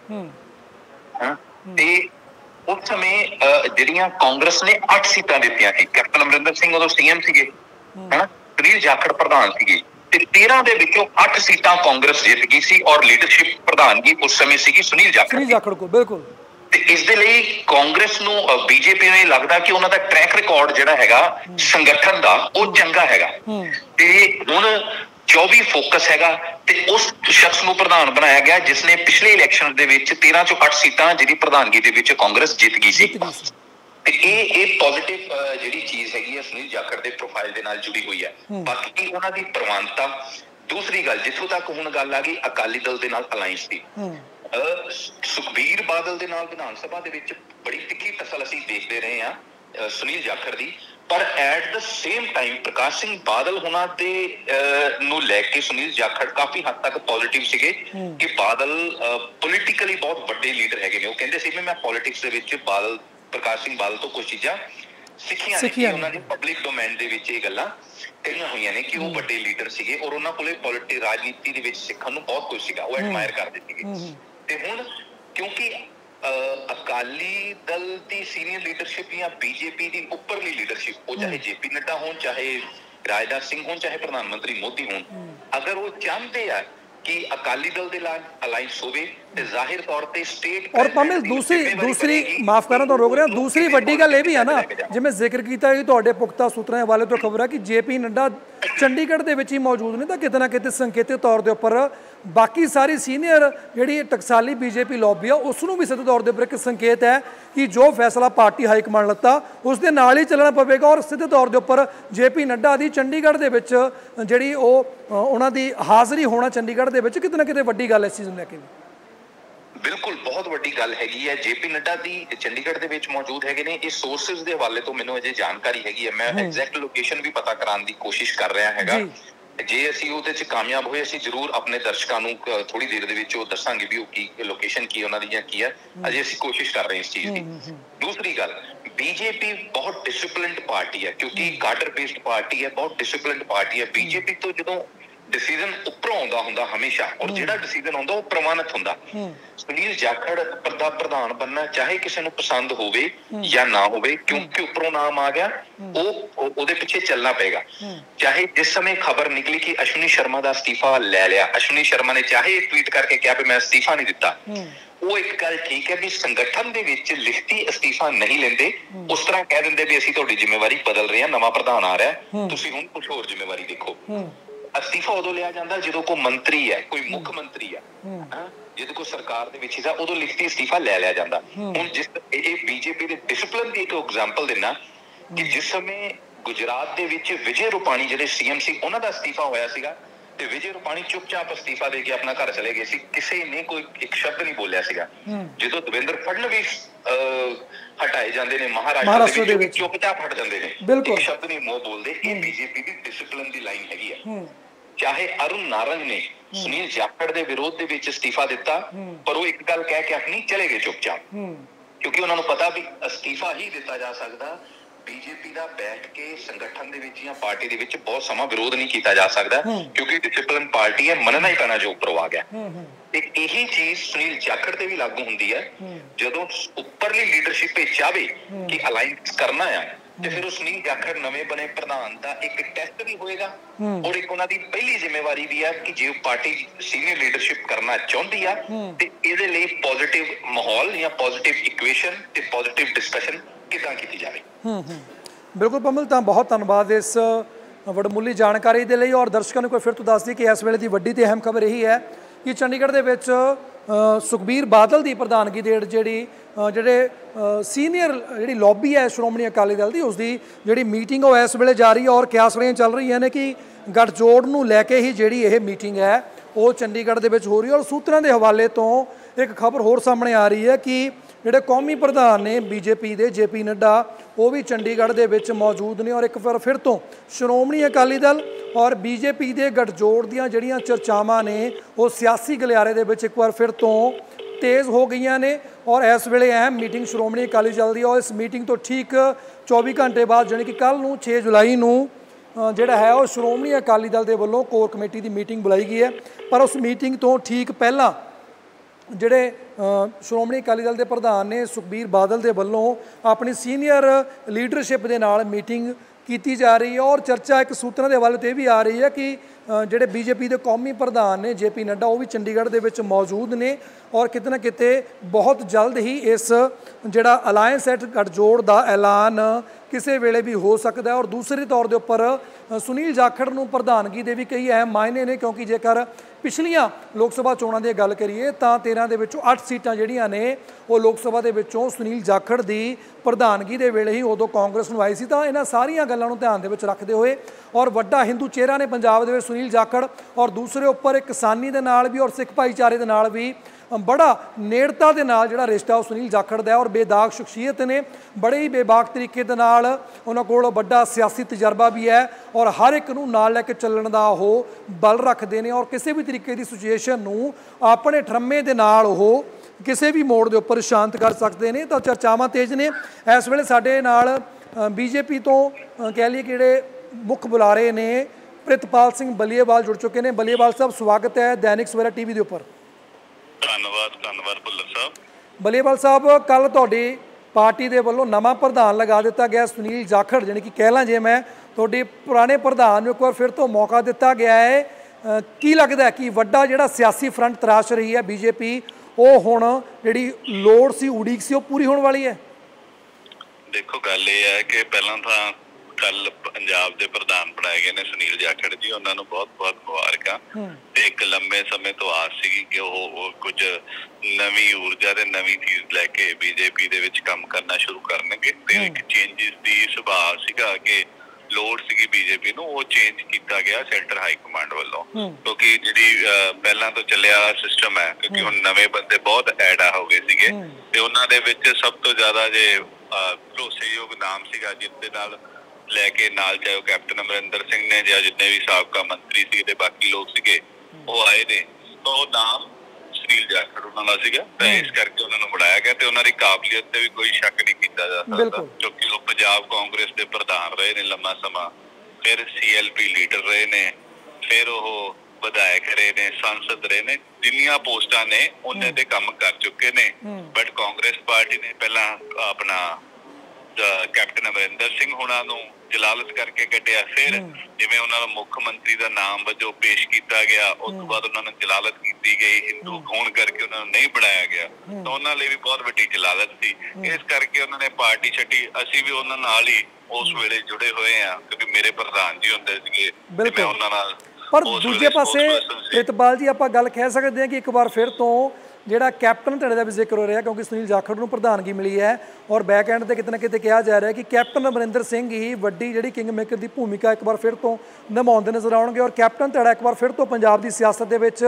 ते उस समय जिहड़ियां कांग्रेस ने 8 सीटां दित्तियां सी। कैप्टन अमरिंदर सिंह उदों सीएम सीगे, सुनील जाखड़ प्रधान सीगे ते 13 दे विचों 8 सीटां कांग्रेस जित गई सी और लीडरशिप प्रधानगी उस समय सीगी सुनील जाखड़ को। बिल्कुल इस दे लई कांग्रेस नूं बीजेपी नूं लगदा कि उन्हां दा ट्रैक रिकॉर्ड जिहड़ा हैगा संगठन दा वो चंगा हैगा ते हुण 24 फोकस हैगा ते उस शख्स नूं प्रधान बनाया गया जिसने पिछले इलैक्शन दे विच 13 चों 8 सीटां जिहदी प्रधानगी दे विच कांग्रेस जित गई सी। ते ये पॉजिटिव जिहड़ी चीज हैगी है सुनील जाखड़ दे प्रोफाइल दे नाल जुड़ी हुई है। बाकी उन्हां दी प्रवानता। दूसरी गल जिथों तक हुण गल आ गई अकाली दल दे नाल अलायंस दी, सुखबीर बादल दे नाल विधान सभा दे विच बड़ी तिखी टसल असीं देखदे रहे हां सुनील जाखड़ दी, पर at the same time Prakash Singh Badal हुणां दे नूं लैके सुनील जाखड़ काफी हद तक पॉजिटिव सीगे कि बादल पोलिटिकली बहुत वड्डे लीडर हैगे ने। वो कहंदे सी मैं पॉलिटिक्स दे विच बादल प्रकाश सिंह बादल तो कुछ चीज़ां सिੱਖੀਆਂ ਉਹਨਾਂ ਨੇ ਪਬਲਿਕ ਡੋਮੇਨ ਦੇ ਵਿੱਚ ਇਹ ਗੱਲਾਂ ਕਹੀਆਂ ਹੋਈਆਂ ਨੇ ਕਿ ਉਹ ਵੱਡੇ ਲੀਡਰ ਸੀਗੇ ਔਰ ਉਹਨਾਂ ਕੋਲੇ ਪੋਲਿਟਿਕ ਰਾਜਨੀਤੀ ਦੇ ਵਿੱਚ ਸਿੱਖਣ ਨੂੰ ਬਹੁਤ ਕੁਝ ਸੀਗਾ, ਉਹ ਐਡਮਾਇਰ ਕਰਦੇ ਸੀਗੇ। ਤੇ ਹੁਣ ਕਿਉਂਕਿ ਅਕਾਲੀ ਦਲ ਦੀ ਸੀਨੀਅਰ ਲੀਡਰਸ਼ਿਪ ਜਾਂ ਬੀਜੇਪੀ ਦੀ ਉੱਪਰਲੀ ਲੀਡਰਸ਼ਿਪ, ਉਹ ਚਾਹੇ ਜੇਪੀ ਨੱਡਾ ਹੋਣ, ਚਾਹੇ ਰਾਜਨਾਥ ਸਿੰਘ ਹੋਣ, ਚਾਹੇ ਪ੍ਰਧਾਨ ਮੰਤਰੀ ਮੋਦੀ ਹੋਣ, ਅਗਰ ਉਹ ਚਾਹੁੰਦੇ ਆ कि अकाली दल दे नाल अलायंस होवे ते जाहिर तौर ते स्टेट और पमिल दूसरी माफ करना तो रोक रहे हैं, दूसरी वड्डी गल ये भी है ना जिवें जिक्र किया कि तुहाडे पुख्ता सूत्रां हवाले तो खबर है कि जेपी नड्डा चंडीगढ़ दे विच ही मौजूद ने, तो किते ना किते संकेतिक तौर के उपर बाकी सारी सीनियर जिहड़ी टकसाली बीजेपी लॉबी है उसनूं भी सिद्ध तौर के उपर एक संकेत है कि जो फैसला पार्टी हाईकमान लत्ता उस दे नाल ही चलना पवेगा और सिद्ध तौर के उपर जेपी नड्डा की चंडीगढ़ के विच जिहड़ी उन्हां दी हाज़री होना चंडीगढ़ दे विच किते ना किते वड्डी गल इस चीज़ नूं लैके बिल्कुल बहुत वड्डी गल हैगी है। जेपी नड्डा दी चंडीगढ़ दे विच मौजूद हैगे ने। इस सोर्सेज दे हवाले तो मैनूं अजे जानकारी हैगी है, मैं एग्जैक्ट लोकेशन भी पता कराउण दी कोशिश कर रहा हैगा। जे असीं ਉਹਦੇ ਚ ਕਾਮਯਾਬ ਹੋਏ ਅਸੀਂ ਜ਼ਰੂਰ ਆਪਣੇ ਦਰਸ਼ਕਾਂ ਨੂੰ ਥੋੜੀ ਦੇਰ ਦੇ ਵਿੱਚ ਉਹ ਦੱਸਾਂਗੇ ਵੀ ਉਹ ਕੀ ਲੋਕੇਸ਼ਨ ਕੀ ਉਹਨਾਂ ਦੀ ਜਾਂ ਕੀ ਹੈ। ਅਜੇ ਅਸੀਂ ਕੋਸ਼ਿਸ਼ ਕਰ ਰਹੇ ਹਾਂ ਇਸ ਚੀਜ਼ ਦੀ। दूसरी गल बीजेपी बहुत डिसिप्लिनड पार्टी है क्योंकि काडर बेस्ड पार्टी है, बहुत डिसिप्लिनड पार्टी है। बीजेपी तो जो डिसीजन उपरों आउंदा हुंदा हमेशा और जिहड़ा डिसीजन आउंदा वो प्रमाणित हुंदा। सुनील जाखड़ दा प्रधान बनना चाहे किसी नूं पसंद होवे या ना होवे, क्योंकि उपरों नाम आ गया वो ਉਹਦੇ ਪਿੱਛੇ ਚੱਲਣਾ ਪਏਗਾ। ਚਾਹੇ जिस समय खबर निकली कि अश्विनी शर्मा ਦਾ ਅਸਤੀਫਾ ਲੈ ਲਿਆ, ਅਸ਼ਵਨੀ ਸ਼ਰਮਾ ਨੇ ਚਾਹੇ ट्वीट करके कहा भी मैं ਅਸਤੀਫਾ नहीं दिता, ਉਹ ਇੱਕ ਗੱਲ ਠੀਕ ਹੈ ਵੀ ਸੰਗਠਨ ਦੇ ਵਿੱਚ ਲਿਖਤੀ ਅਸਤੀਫਾ ਨਹੀਂ ਲੈਂਦੇ, ਉਸ ਤਰ੍ਹਾਂ ਕਹਿ ਦਿੰਦੇ ਵੀ ਅਸੀਂ ਤੁਹਾਡੀ ਜ਼ਿੰਮੇਵਾਰੀ ਬਦਲ ਰਹੇ ਹਾਂ, ਨਵਾਂ ਪ੍ਰਧਾਨ ਆ ਰਿਹਾ, ਤੁਸੀਂ ਹੁਣ ਕੁਝ ਹੋਰ ਜ਼ਿੰਮੇਵਾਰੀ ਦੇਖੋ। ਅਸਤੀਫਾ ਉਦੋਂ ਲਿਆ ਜਾਂਦਾ ਜਦੋਂ ਕੋਈ ਮੰਤਰੀ ਹੈ, ਕੋਈ ਮੁੱਖ ਮੰਤਰੀ ਹੈ, ਜਿਹਦੇ ਕੋਲ ਸਰਕਾਰ ਦੇ ਵਿੱਚ ਹੀ ਉਦੋਂ ਲਿਖਤੀ ਅਸਤੀਫਾ ਲੈ ਲਿਆ ਜਾਂਦਾ। ਹੁਣ ਜਿਸ ਇਹ ਬੀਜੇਪੀ ਦੇ ਡਿਸਪਲਿਨ ਦੀ ਇੱਕ ਐਗਜ਼ਾਮਪਲ ਦੇਣਾ ਕਿ ਜਿਸ ਸਮੇਂ ਗੁਜਰਾਤ ਦੇ ਵਿੱਚ ਵਿਜੇ ਰੂਪਾਣੀ ਜਿਹੜੇ ਸੀਐਮ ਸੀ ਉਹਨਾਂ ਦਾ ਅਸਤੀਫਾ ਹੋਇਆ ਸੀਗਾ ਤੇ ਵਿਜੇ ਰੂਪਾਣੀ ਚੁੱਪਚਾਪ ਅਸਤੀਫਾ ਦੇ ਕੇ ਆਪਣਾ ਘਰ ਚਲੇ ਗਏ ਸੀ, ਕਿਸੇ ਨੇ ਕੋਈ ਇੱਕ ਸ਼ਬਦ ਨਹੀਂ ਬੋਲਿਆ ਸੀਗਾ। ਜਦੋਂ ਦੇਵੇਂਦਰ ਫੜਨਵੀਸ ਹਟਾਏ ਜਾਂਦੇ ਨੇ ਮਹਾਰਾਸ਼ਟਰ ਦੇ ਵਿੱਚ ਚੁੱਪਚਾਪ ਹਟ ਜਾਂਦੇ ਨੇ, ਇੱਕ ਸ਼ਬਦ ਨਹੀਂ ਮੂੰਹ ਬੋਲਦੇ। ਇਹ ਬੀਜੇਪੀ ਦੀ ਡਿਸਪਲਿਨ ਦੀ ਲਾਈਨ ਹੈਗੀ ਹੈ। ਚਾਹੇ ਅਰੁਣ ਨਾਰੰਗ ਨੇ ਸੁਨੀਲ ਜਾਖੜ ਦੇ ਵਿਰੋਧ ਦੇ ਵਿੱਚ ਅਸਤੀਫਾ ਦਿੱਤਾ, ਪਰ ਉਹ ਇੱਕ ਗੱਲ ਕਹਿ ਕੇ ਨਹੀਂ ਚਲੇ ਗਏ ਚੁੱਪਚਾਪ, ਕਿਉਂਕਿ ਉਹਨਾਂ ਨੂੰ ਪਤਾ ਵੀ ਅਸਤੀਫਾ ਹੀ ਦਿੱਤਾ ਜਾ ਸਕਦਾ। ਬੀਜੇਪੀ ਦਾ ਬੈਠ ਕੇ ਸੰਗਠਨ ਦੇ ਵਿੱਚ ਜਾਂ ਪਾਰਟੀ ਦੇ ਵਿੱਚ ਬਹੁਤ ਸਮਾਂ ਵਿਰੋਧ ਨਹੀਂ ਕੀਤਾ ਜਾ ਸਕਦਾ, ਕਿਉਂਕਿ ਡਿਸਿਪਲਿਨ ਪਾਰਟੀ ਹੈ, ਮੰਨਣਾ ਹੀ ਪੈਣਾ ਜੋ ਉੱਪਰੋਂ ਆ ਗਿਆ। ਤੇ ਇਹੀ ਚੀਜ਼ ਸੁਨੀਲ ਜਾਖੜ ਤੇ ਵੀ ਲਾਗੂ ਹੁੰਦੀ ਹੈ। ਜਦੋਂ ਉੱਪਰਲੀ ਲੀਡਰਸ਼ਿਪ ਇਹ ਚਾਹਵੇ ਕਿ ਅਲਾਈਅੰਸ ਕਰਨਾ ਆ, ਤੇ ਫਿਰ ਉਹ ਸੁਨੀਲ ਜਾਖੜ ਨਵੇਂ ਬਣੇ ਪ੍ਰਧਾਨ ਦਾ ਇੱਕ ਟੈਸਟ ਵੀ ਹੋਏਗਾ, ਔਰ ਇੱਕ ਉਹਨਾਂ ਦੀ ਪਹਿਲੀ ਜ਼ਿੰਮੇਵਾਰੀ ਵੀ ਹੈ ਕਿ ਜੇ ਪਾਰਟੀ ਸੀਨੀਅਰ ਲੀਡਰਸ਼ਿਪ ਕਰਨਾ ਚਾਹੁੰਦੀ ਆ ਤੇ ਇਹਦੇ ਲਈ ਪੋਜ਼ਿਟਿਵ ਮਾਹੌਲ ਜਾਂ ਪੋਜ਼ਿਟਿਵ ਇਕੁਏਸ਼ਨ ਤੇ ਪੋਜ਼ਿਟਿਵ ਡਿਸਕਸ਼ਨ ਕਿੱਦਾਂ ਕੀਤੀ ਜਾਵੇ। ਬਿਲਕੁਲ ਪੰਮਲ, ਤਾਂ ਬਹੁਤ ਧੰਨਵਾਦ ਇਸ ਵਡਮੁੱਲੀ ਜਾਣਕਾਰੀ ਦੇ ਲਈ। ਔਰ ਦਰਸ਼ਕਾਂ ਨੂੰ ਕੋਈ ਫਿਰ ਤੋਂ ਦੱਸ ਦਈਏ ਕਿ ਇਸ ਵੇਲੇ ਦੀ ਵੱਡੀ ਤੇ ਅਹਿਮ ਖਬਰ ਇਹੀ ਹੈ ਕਿ ਚੰਡੀਗੜ੍ਹ ਦੇ ਵਿੱਚ ਸੁਖਬੀਰ ਬਾਦਲ ਦੀ ਪ੍ਰਧਾਨਗੀ ਦੇ ਜਿਹੜੇ ਸੀਨੀਅਰ ਜਿਹੜੀ ਲੌਬੀ ਹੈ ਸ਼੍ਰੋਮਣੀ ਅਕਾਲੀ ਦਲ ਦੀ, ਉਸ ਦੀ ਜਿਹੜੀ ਮੀਟਿੰਗ ਉਹ ਇਸ ਵੇਲੇ ਜਾਰੀ ਹੈ। ਔਰ ਕਿਆਸੜੀਆਂ ਚੱਲ ਰਹੀਆਂ ਨੇ ਕਿ ਗੱਠਜੋੜ ਨੂੰ ਲੈ ਕੇ ਹੀ ਜਿਹੜੀ ਇਹ ਮੀਟਿੰਗ ਹੈ ਉਹ ਚੰਡੀਗੜ੍ਹ ਦੇ ਵਿੱਚ ਹੋ ਰਹੀ ਹੈ। ਔਰ ਸੂਤਰਾਂ ਦੇ ਹਵਾਲੇ ਤੋਂ ਇੱਕ ਖਬਰ ਹੋਰ ਸਾਹਮਣੇ ਆ ਰਹੀ ਹੈ ਕਿ ਜਿਹੜੇ ਕੌਮੀ ਪ੍ਰਧਾਨ ਨੇ ਬੀਜੇਪੀ ਦੇ JP ਨੱਡਾ, ਉਹ ਵੀ ਚੰਡੀਗੜ੍ਹ ਦੇ ਵਿੱਚ ਮੌਜੂਦ ਨੇ। ਔਰ ਇੱਕ ਵਾਰ ਫਿਰ ਤੋਂ ਸ਼੍ਰੋਮਣੀ ਅਕਾਲੀ ਦਲ ਔਰ BJP ਦੇ ਗੱਠਜੋੜ ਦੀਆਂ ਜਿਹੜੀਆਂ ਚਰਚਾਵਾਂ ਨੇ ਉਹ ਸਿਆਸੀ ਗਲਿਆਰੇ ਦੇ ਵਿੱਚ ਇੱਕ ਵਾਰ ਫਿਰ ਤੋਂ ਤੇਜ਼ ਹੋ ਗਈਆਂ ਨੇ। ਔਰ ਇਸ ਵੇਲੇ ਅਹਿਮ ਮੀਟਿੰਗ ਸ਼੍ਰੋਮਣੀ ਅਕਾਲੀ ਦਲ ਦੀ, ਔਰ ਇਸ ਮੀਟਿੰਗ ਤੋਂ ਠੀਕ 24 ਘੰਟੇ ਬਾਅਦ ਯਾਨੀ ਕਿ ਕੱਲ੍ਹ ਨੂੰ 6 ਜੁਲਾਈ ਨੂੰ ਜਿਹੜਾ ਹੈ ਉਹ ਸ਼੍ਰੋਮਣੀ ਅਕਾਲੀ ਦਲ ਦੇ ਵੱਲੋਂ ਕੋਰ ਕਮੇਟੀ ਦੀ ਮੀਟਿੰਗ ਬੁਲਾਈ ਗਈ ਹੈ। ਪਰ ਉਸ ਮੀਟਿੰਗ ਤੋਂ ਠੀਕ ਪਹਿਲਾਂ ਜਿਹੜੇ ਸ਼੍ਰੋਮਣੀ ਅਕਾਲੀ ਦਲ ਦੇ ਪ੍ਰਧਾਨ ਨੇ ਸੁਖਬੀਰ ਬਾਦਲ ਦੇ ਵੱਲੋਂ ਆਪਣੀ ਸੀਨੀਅਰ ਲੀਡਰਸ਼ਿਪ ਦੇ ਨਾਲ ਮੀਟਿੰਗ ਕੀਤੀ ਜਾ ਰਹੀ ਹੈ। ਔਰ ਚਰਚਾ ਇੱਕ ਸੂਤਰਾਂ ਦੇ ਹਵਾਲੇ 'ਤੇ ਵੀ ਆ ਰਹੀ ਹੈ ਕਿ ਜਿਹੜੇ BJP ਦੇ ਕੌਮੀ ਪ੍ਰਧਾਨ ਨੇ JP ਨੱਡਾ, ਉਹ ਵੀ ਚੰਡੀਗੜ੍ਹ ਦੇ ਵਿੱਚ ਮੌਜੂਦ ਨੇ। ਔਰ ਕਿਤੇ ਨਾ ਕਿਤੇ ਬਹੁਤ ਜਲਦ ਹੀ ਇਸ ਜਿਹੜਾ ਅਲਾਇੰਸ ਐਟ ਗੱਠਜੋੜ ਦਾ ਐਲਾਨ ਕਿਸੇ ਵੇਲੇ ਵੀ ਹੋ ਸਕਦਾ ਹੈ। ਔਰ ਦੂਸਰੇ ਤੌਰ ਦੇ ਉੱਪਰ ਸੁਨੀਲ ਜਾਖੜ ਨੂੰ ਪ੍ਰਧਾਨਗੀ ਦੇ ਵੀ ਕਈ ਅਹਿਮ ਮਾਇਨੇ ਨੇ, ਕਿਉਂਕਿ ਜੇਕਰ ਪਿਛਲੀਆਂ ਲੋਕ ਸਭਾ ਚੋਣਾਂ ਦੀ ਗੱਲ ਕਰੀਏ ਤਾਂ 13 ਦੇ ਵਿੱਚੋਂ 8 ਸੀਟਾਂ ਜਿਹੜੀਆਂ ਨੇ ਉਹ ਲੋਕ ਸਭਾ ਦੇ ਵਿੱਚੋਂ ਸੁਨੀਲ ਜਾਖੜ ਦੀ ਪ੍ਰਧਾਨਗੀ ਦੇ ਵੇਲੇ ਹੀ ਉਦੋਂ ਕਾਂਗਰਸ ਨੂੰ ਆਈ ਸੀ। ਤਾਂ ਇਹਨਾਂ ਸਾਰੀਆਂ ਗੱਲਾਂ ਨੂੰ ਧਿਆਨ ਦੇ ਵਿੱਚ ਰੱਖਦੇ ਹੋਏ ਔਰ ਵੱਡਾ ਹਿੰਦੂ ਚਿਹਰਾ ਨੇ ਪੰਜਾਬ ਦੇ ਵਿੱਚ ਸੁਨੀਲ ਜਾਖੜ, ਔਰ ਦੂਸਰੇ ਉੱਪਰ ਕਿਸਾਨੀ ਦੇ ਨਾਲ ਵੀ ਔਰ ਸਿੱਖ ਭਾਈਚਾਰੇ ਦੇ ਨਾਲ ਵੀ ਬੜਾ ਨੇੜਤਾ ਦੇ ਨਾਲ ਜਿਹੜਾ ਰਿਸ਼ਤਾ ਉਹ ਸੁਨੀਲ ਜਾਖੜ ਦਾ ਹੈ। ਔਰ ਬੇਦਾਗ ਸ਼ਖਸੀਅਤ ਨੇ, ਬੜੇ ਹੀ ਬੇਬਾਕ ਤਰੀਕੇ ਦੇ ਨਾਲ ਉਹਨਾਂ ਕੋਲ ਵੱਡਾ ਸਿਆਸੀ ਤਜਰਬਾ ਵੀ ਹੈ, ਔਰ ਹਰ ਇੱਕ ਨੂੰ ਨਾਲ ਲੈ ਕੇ ਚੱਲਣ ਦਾ ਉਹ ਬਲ ਰੱਖਦੇ ਨੇ। ਔਰ ਕਿਸੇ ਵੀ ਤਰੀਕੇ ਦੀ ਸਿਚੁਏਸ਼ਨ ਨੂੰ ਆਪਣੇ ਠਰਮੇ ਦੇ ਨਾਲ ਉਹ ਕਿਸੇ ਵੀ ਮੋੜ ਦੇ ਉੱਪਰ ਸ਼ਾਂਤ ਕਰ ਸਕਦੇ ਨੇ। ਤਾਂ ਚਰਚਾਵਾਂ ਤੇਜ਼ ਨੇ। ਇਸ ਵੇਲੇ ਸਾਡੇ ਨਾਲ BJP ਤੋਂ ਕਹਿ ਲਈਏ ਕਿ ਜਿਹੜੇ ਮੁੱਖ ਬੁਲਾਰੇ ਨੇ ਪ੍ਰਿਤਪਾਲ ਸਿੰਘ ਬਲੀਏਵਾਲ ਜੁੜ ਚੁੱਕੇ ਨੇ। ਬਲੀਏਵਾਲ ਸਾਹਿਬ, ਸਵਾਗਤ ਹੈ ਦੈਨਿਕ ਸਵੇਰਾ TV ਦੇ ਉੱਪਰ। ਧੰਨਵਾਦ ਭੁੱਲਰ ਸਾਹਿਬ। ਬਲੀਏਵਾਲ ਸਾਹਿਬ, ਕੱਲ ਤੁਹਾਡੀ ਪਾਰਟੀ ਦੇ ਵੱਲੋਂ ਨਵਾਂ ਪ੍ਰਧਾਨ ਲਗਾ ਦਿੱਤਾ ਗਿਆ ਸੁਨੀਲ ਜਾਖੜ, ਜਾਣੀ ਕਿ ਕਹਿ ਲਾਂ ਜੇ ਮੈਂ ਤੁਹਾਡੇ ਪੁਰਾਣੇ ਪ੍ਰਧਾਨ ਨੂੰ ਇੱਕ ਵਾਰ ਫਿਰ ਤੋਂ ਮੌਕਾ ਦਿੱਤਾ ਗਿਆ ਹੈ। ਕੀ ਲੱਗਦਾ ਕਿ ਵੱਡਾ ਜਿਹੜਾ ਸਿਆਸੀ ਫਰੰਟ ਤਰਾਸ਼ ਰਹੀ ਹੈ BJP, ਉਹ ਹੁਣ ਜਿਹੜੀ ਲੋੜ ਸੀ, ਉਡੀਕ ਸੀ, ਉਹ ਪੂਰੀ ਹੋਣ ਵਾਲੀ ਹੈ? ਦੇਖੋ, ਗੱਲ ਇਹ ਹੈ ਕਿ ਪਹਿਲਾਂ ਤਾਂ ਕੱਲ ਪੰਜਾਬ ਦੇ ਪ੍ਰਧਾਨ ਬਣਾਏ ਗਏ ਨੇ ਸੁਨੀਲ ਜਾਖੜ ਜੀ, ਉਹਨਾਂ ਨੂੰ ਬਹੁਤ ਬਹੁਤ ਮੁਬਾਰਕਾਂ। ਤੇ ਇੱਕ ਲੰਬੇ ਸਮੇਂ ਤੋਂ ਆਸ ਸੀਗੀ ਕਿ ਉਹ ਕੁਝ ਨਵੀਂ ਊਰਜਾ ਤੇ ਨਵੀਂ ਚੀਜ਼ ਲੈ ਕੇ BJP ਦੇ ਵਿੱਚ ਕੰਮ ਕਰਨਾ ਸ਼ੁਰੂ ਕਰਨਗੇ। ਤੇ ਇੱਕ ਚੇਂਜਿਸ ਦੀ ਸੁਭਾਅ ਸੀਗਾ ਕਿ ਲੋੜ ਸੀਗੀ BJP ਨੂੰ, ਉਹ ਚੇਂਜ ਕੀਤਾ ਗਿਆ ਸੈਂਟਰ ਹਾਈ ਕਮਾਂਡ ਵੱਲੋਂ, ਕਿਉਂਕਿ ਜਿਹੜੀ ਪਹਿਲਾਂ ਤੋਂ ਚੱਲਿਆ ਸਿਸਟਮ ਹੈ, ਕਿਉਂਕਿ ਹੁਣ ਨਵੇਂ ਬੰਦੇ ਬਹੁਤ ਐਡ ਹੋ ਗਏ ਸੀਗੇ ਤੇ ਉਹਨਾਂ ਦੇ ਵਿੱਚ ਸਭ ਤੋਂ ਜ਼ਿਆਦਾ ਜੇ ਭਰੋਸੇਯੋਗ ਨਾਮ ਸੀਗਾ ਜਿਹਦੇ ਨਾਲ ਲੈ ਕੇ ਨਾਲ, ਚਾਹੇ ਉਹ ਕੈਪਟਨ ਅਮਰਿੰਦਰ ਸਿੰਘ ਨੇ ਜਾਂ ਜਿੰਨੇ ਵੀ ਸਾਬਕਾ ਮੰਤਰੀ ਸੀ ਤੇ ਬਾਕੀ ਲੋਕ ਸੀਗੇ ਉਹ ਆਏ ਨੇ, ਤਾਂ ਉਹ ਨਾਮ ਸੁਨੀਲ ਜਾਖੜ ਉਹਨਾਂ ਦਾ ਸੀਗਾ। ਤਾਂ ਇਸ ਕਰਕੇ ਉਹਨਾਂ ਨੂੰ ਬਣਾਇਆ ਗਿਆ ਤੇ ਉਹਨਾਂ ਦੀ ਕਾਬਲੀਅਤ ਤੇ ਵੀ ਕੋਈ ਸ਼ੱਕ ਨਹੀਂ ਕੀਤਾ ਜਾ ਸਕਦਾ, ਕਿਉਂਕਿ ਉਹ ਪੰਜਾਬ ਕਾਂਗਰਸ ਦੇ ਪ੍ਰਧਾਨ ਰਹੇ ਨੇ ਲੰਮਾ ਸਮਾਂ, ਫਿਰ CLP ਲੀਡਰ ਰਹੇ ਨੇ, ਫਿਰ ਉਹ ਵਿਧਾਇਕ ਰਹੇ ਨੇ, ਸੰਸਦ ਰਹੇ ਨੇ, ਜਿੰਨੀਆਂ ਪੋਸਟਾਂ ਨੇ ਉਹਨੇ ਤੇ ਕੰਮ ਕਰ ਚੁੱਕੇ ਨੇ। ਬਟ ਕਾਂਗਰਸ ਪਾਰਟੀ ਨੇ ਪਹਿਲਾਂ ਆਪਣਾ ਕੈਪਟਨ ਅਮਰਿੰਦਰ ਸਿੰਘ ਹੋਣਾ ਨੂੰ ਜਲਾਲਤ ਕਰਕੇ ਕੱਢਿਆ, ਫਿਰ ਜਿਵੇਂ ਉਹਨਾਂ ਨੂੰ ਮੁੱਖ ਮੰਤਰੀ ਦਾ ਨਾਮ ਵਜੋਂ ਪੇਸ਼ ਕੀਤਾ ਗਿਆ, ਉਸ ਤੋਂ ਬਾਅਦ ਉਹਨਾਂ ਨੂੰ ਜਲਾਲਤ ਕੀਤੀ ਗਈ, ਹਿੰਦੂ ਹੋਣ ਕਰਕੇ ਉਹਨਾਂ ਨੂੰ ਨਹੀਂ ਬਣਾਇਆ ਗਿਆ, ਤਾਂ ਉਹਨਾਂ ਲਈ ਵੀ ਬਹੁਤ ਵੱਡੀ ਜਲਾਲਤ ਸੀ। ਇਸ ਕਰਕੇ ਉਹਨਾਂ ਨੇ ਪਾਰਟੀ ਛੱਡੀ। ਅਸੀਂ ਵੀ ਉਹਨਾਂ ਨਾਲ ਹੀ ਉਸ ਵੇਲੇ ਜੁੜੇ ਹੋਏ ਆ, ਕਿਉਂਕਿ ਮੇਰੇ ਪ੍ਰਧਾਨ ਜੀ ਹੁੰਦੇ ਸੀਗੇ ਤੇ ਮੈਂ ਉਹਨਾਂ ਨਾਲ। ਪਰ ਦੂਜੇ ਪਾਸੇ ਪ੍ਰਿਤਪਾਲ ਜੀ, ਆਪਾਂ ਗੱਲ ਕਹਿ ਸਕਦੇ ਹਾਂ ਕਿ ਇੱਕ ਵਾਰ ਫਿਰ ਤੋਂ ਜਿਹੜਾ ਕੈਪਟਨ ਧੜੇ ਦਾ ਵੀ ਜ਼ਿਕਰ ਹੋ ਰਿਹਾ, ਕਿਉਂਕਿ ਸੁਨੀਲ ਜਾਖੜ ਨੂੰ ਪ੍ਰਧਾਨਗੀ ਮਿਲੀ ਹੈ ਔਰ ਬੈਕ ਐਂਡ ਤੇ ਕਿਤੇ ਨਾ ਕਿਤੇ ਕਿਹਾ ਜਾ ਰਿਹਾ ਕਿ ਕੈਪਟਨ ਅਮਰਿੰਦਰ ਸਿੰਘ ਹੀ ਵੱਡੀ ਜਿਹੜੀ ਕਿੰਗ ਮੇਕਰ ਦੀ ਭੂਮਿਕਾ ਇੱਕ ਵਾਰ ਫਿਰ ਤੋਂ ਨਿਭਾਉਂਦੇ ਨਜ਼ਰ ਆਉਣਗੇ। ਔਰ ਕੈਪਟਨ ਧੜਾ ਇੱਕ ਵਾਰ ਫਿਰ ਤੋਂ ਪੰਜਾਬ ਦੀ ਸਿਆਸਤ ਦੇ ਵਿੱਚ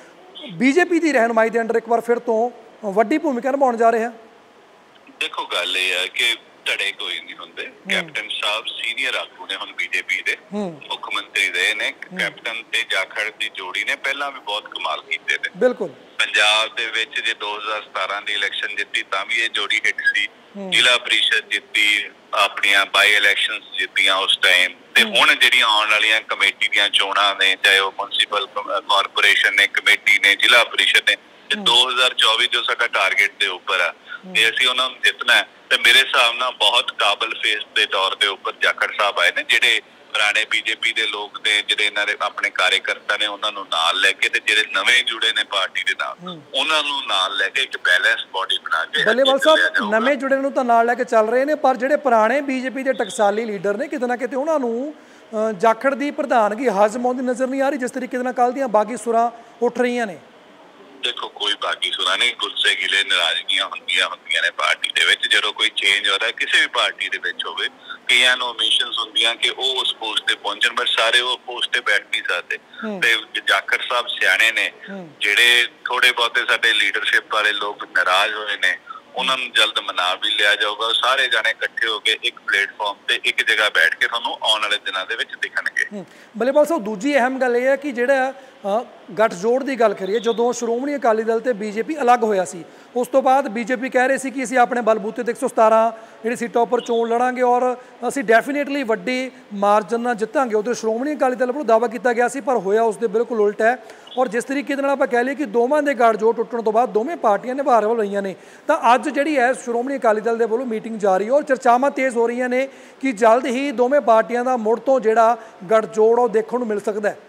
BJP ਦੀ ਰਹਿਨੁਮਾਈ ਦੇ ਅੰਡਰ ਇੱਕ ਵਾਰ ਫਿਰ ਤੋਂ ਵੱਡੀ ਭੂਮਿਕਾ ਨਿਭਾਉਣ ਜਾ ਰਿਹਾ। ਦੇਖੋ, ਗੱਲ ਇਹ ਹੈ ਕਿ ਧੜੇ ਕੋਈ ਨਹੀਂ ਹੁੰਦੇ। ਕੈਪਟਨ ਸਾਹਿਬ ਸੀਨੀਅਰ ਆਗੂ ਨੇ, ਹੁਣ ਬੀਜੇਪੀ ਦੇ ਮੁੱਖ ਮੰਤਰੀ ਰਹੇ ਨੇ। ਕੈਪਟਨ ਤੇ ਜਾਖੜ ਦੀ ਜੋੜੀ ਨੇ ਪਹਿਲਾਂ ਵੀ ਬਹੁਤ ਕਮਾਲ ਕੀਤੇ ਨੇ। ਬਿਲਕੁਲ ਪੰਜਾਬ ਦੇ ਵਿੱਚ ਜੇ 2017 ਦੀ ਇਲੈਕਸ਼ਨ ਜਿੱਤੀ ਤਾਂ ਵੀ ਇਹ ਜੋੜੀ ਹਿੱਟ ਸੀ। ਜ਼ਿਲ੍ਹਾ ਪ੍ਰੀਸ਼ਦ ਜਿੱਤੀ, ਆਪਣੀਆਂ ਬਾਈ ਇਲੈਕਸ਼ਨਸ ਜਿੱਤੀਆਂ ਉਸ ਟਾਈਮ। ਤੇ ਹੁਣ ਜਿਹੜੀਆਂ ਆਉਣ ਵਾਲੀਆਂ ਕਮੇਟੀ ਦੀਆਂ ਚੋਣਾਂ ਨੇ, ਚਾਹੇ ਉਹ ਮਿਊਨਿਸਪਲ ਕਾਰਪੋਰੇਸ਼ਨ ਨੇ, ਕਮੇਟੀ ਨੇ, ਜ਼ਿਲ੍ਹਾ ਪ੍ਰੀਸ਼ਦ ਨੇ, 2024 ਜੋ ਸਾਡਾ ਟਾਰਗੇਟ ਦੇ ਉੱਪਰ ਆ ਤੇ ਅਸੀਂ ਉਹਨਾਂ ਨੂੰ ਜਿੱਤਣਾ। ਤੇ ਮੇਰੇ ਹਿਸਾਬ ਨਾਲ ਬਹੁਤ ਕਾਬਲ ਫੇਸ ਦੇ ਤੌਰ ਦੇ ਉੱਪਰ ਜਾਖੜ ਸਾਹਿਬ ਆਏ ਨੇ, ਜਿਹੜੇ ਪੁਰਾਣੇ ਬੀਜੇਪੀ ਦੇ ਲੋਕ ਨੇ, ਜਿਹੜੇ ਇਹਨਾਂ ਦੇ ਆਪਣੇ ਕਾਰਜਕਰਤਾ ਨੇ, ਉਹਨਾਂ ਨੂੰ ਨਾਲ ਲੈ ਕੇ, ਤੇ ਜਿਹੜੇ ਨਵੇਂ ਜੁੜੇ ਨੇ ਪਾਰਟੀ ਦੇ ਨਾਲ, ਉਹਨਾਂ ਨੂੰ ਨਾਲ ਲੈ ਕੇ ਇੱਕ ਬੈਲੈਂਸ ਬੋਡੀ ਬਣਾ ਕੇ। ਬੱਲੇਵਾਲ ਸਾਹਿਬ ਨਵੇਂ ਜੁੜੇ ਨੂੰ ਤਾਂ ਨਾਲ ਲੈ ਕੇ ਚੱਲ ਰਹੇ ਨੇ, ਪਰ ਜਿਹੜੇ ਪੁਰਾਣੇ ਬੀਜੇਪੀ ਦੇ ਟਕਸਾਲੀ ਲੀਡਰ ਨੇ, ਕਿਤੇ ਨਾ ਕਿਤੇ ਉਹਨਾਂ ਨੂੰ ਜਾਖੜ ਦੀ ਪ੍ਰਧਾਨਗੀ ਹਜ਼ਮ ਆਉਂਦੀ ਨਜ਼ਰ ਨਹੀਂ ਆ ਰਹੀ, ਜਿਸ ਤਰੀਕੇ ਦੇ ਨਾਲ ਕੱਲ੍ਹ ਦੀਆਂ ਬਾਗੀ ਸੁਰਾਂ ਉੱਠ ਰਹੀਆਂ ਨੇ। ਦੇਖੋ ਕੋਈ ਬਾਕੀ ਸੁਣਾ ਨਹੀਂ, ਗੁੱਸੇ ਗਿਲੇ ਨਾਰਾਜ਼ਗੀਆਂ ਹੁੰਦੀਆਂ ਨੇ ਪਾਰਟੀ ਦੇ ਵਿੱਚ। ਜਦੋਂ ਕੋਈ ਚੇਂਜ ਹੋ ਰਿਹਾ ਕਿਸੇ ਵੀ ਪਾਰਟੀ ਦੇ ਵਿੱਚ ਹੋਵੇ, ਕਈਆਂ ਨੂੰ ਮਿਸ਼ਨਸ ਹੁੰਦੀਆਂ ਕਿ ਉਹ ਉਸ ਪੋਸਟ ਤੇ ਪਹੁੰਚਣ, ਪਰ ਸਾਰੇ ਉਹ ਪੋਸਟ ਤੇ ਬੈਠ ਨਹੀਂ ਸਕਦੇ। ਤੇ ਜਾਖੜ ਸਾਹਿਬ ਸਿਆਣੇ ਨੇ, ਜਿਹੜੇ ਥੋੜੇ ਬਹੁਤੇ ਸਾਡੇ ਲੀਡਰਸ਼ਿਪ ਵਾਲੇ ਲੋਕ ਨਾਰਾਜ਼ ਹੋਏ ਨੇ, ਉਹਨਾਂ ਨੂੰ ਜਲਦ ਮਨਾ ਵੀ ਲਿਆ ਜਾਊਗਾ। ਸਾਰੇ ਜਾਣੇ ਇਕੱਠੇ ਹੋ ਕੇ ਇੱਕ ਪਲੇਟਫਾਰਮ ਤੇ ਇੱਕ ਜਗ੍ਹਾ ਬੈਠ ਕੇ ਤੁਹਾਨੂੰ ਆਉਣ ਵਾਲੇ ਦਿਨਾਂ ਦੇ ਵਿੱਚ ਦਿਖਣਗੇ। ਬੱਲੇਵਾਲ ਸਾਹਿਬ ਦੂਜੀ ਅਹਿਮ ਗੱਲ ਇਹ ਹੈ ਕਿ ਜਿਹੜਾ ਗੱਠਜੋੜ ਦੀ ਗੱਲ ਕਰੀਏ, ਜਦੋਂ ਸ਼੍ਰੋਮਣੀ ਅਕਾਲੀ ਦਲ ਤੇ ਬੀਜੇਪੀ ਅਲੱਗ ਹੋਇਆ ਸੀ, ਉਸ ਤੋਂ ਬਾਅਦ ਬੀਜੇਪੀ ਕਹਿ ਰਹੇ ਸੀ ਕਿ ਅਸੀਂ ਆਪਣੇ ਬਲਬੂਤੇ ਤੇ 117 ਜਿਹੜੀ ਸੀਟਾਂ ਉੱਪਰ ਚੋਣ ਲੜਾਂਗੇ ਔਰ ਅਸੀਂ ਡੈਫੀਨੇਟਲੀ ਵੱਡੀ ਮਾਰਜਨ ਨਾਲ ਜਿੱਤਾਂਗੇ। ਉਧਰ ਸ਼੍ਰੋਮਣੀ ਅਕਾਲੀ ਦਲ ਵੱਲੋਂ ਦਾਅਵਾ ਕੀਤਾ ਗਿਆ ਸੀ, ਪਰ ਹੋਇਆ ਉਸ ਦੇ ਬਿਲਕੁਲ ਉਲਟ ਹੈ। ਔਰ ਜਿਸ ਤਰੀਕੇ ਦੇ ਨਾਲ ਆਪਾਂ ਕਹਿ ਲਈਏ ਕਿ ਦੋਵਾਂ ਦੇ ਗੱਠਜੋੜ ਟੁੱਟਣ ਤੋਂ ਬਾਅਦ ਦੋਵੇਂ ਪਾਰਟੀਆਂ ਨਿਭਾਰ ਰਹੀਆਂ ਨੇ, ਤਾਂ ਅੱਜ ਜਿਹੜੀ ਹੈ ਸ਼੍ਰੋਮਣੀ ਅਕਾਲੀ ਦਲ ਦੇ ਵੱਲੋਂ ਮੀਟਿੰਗ ਜਾਰੀ ਔਰ ਚਰਚਾਵਾਂ ਤੇਜ਼ ਹੋ ਰਹੀਆਂ ਨੇ ਕਿ ਜਲਦ ਹੀ ਦੋਵੇਂ ਪਾਰਟੀਆਂ ਦਾ ਮੁੜ ਤੋਂ ਜਿਹੜਾ ਗੱਠਜੋੜ ਉਹ ਦੇਖਣ ਨੂੰ ਮਿਲ ਸਕਦਾ ਹੈ।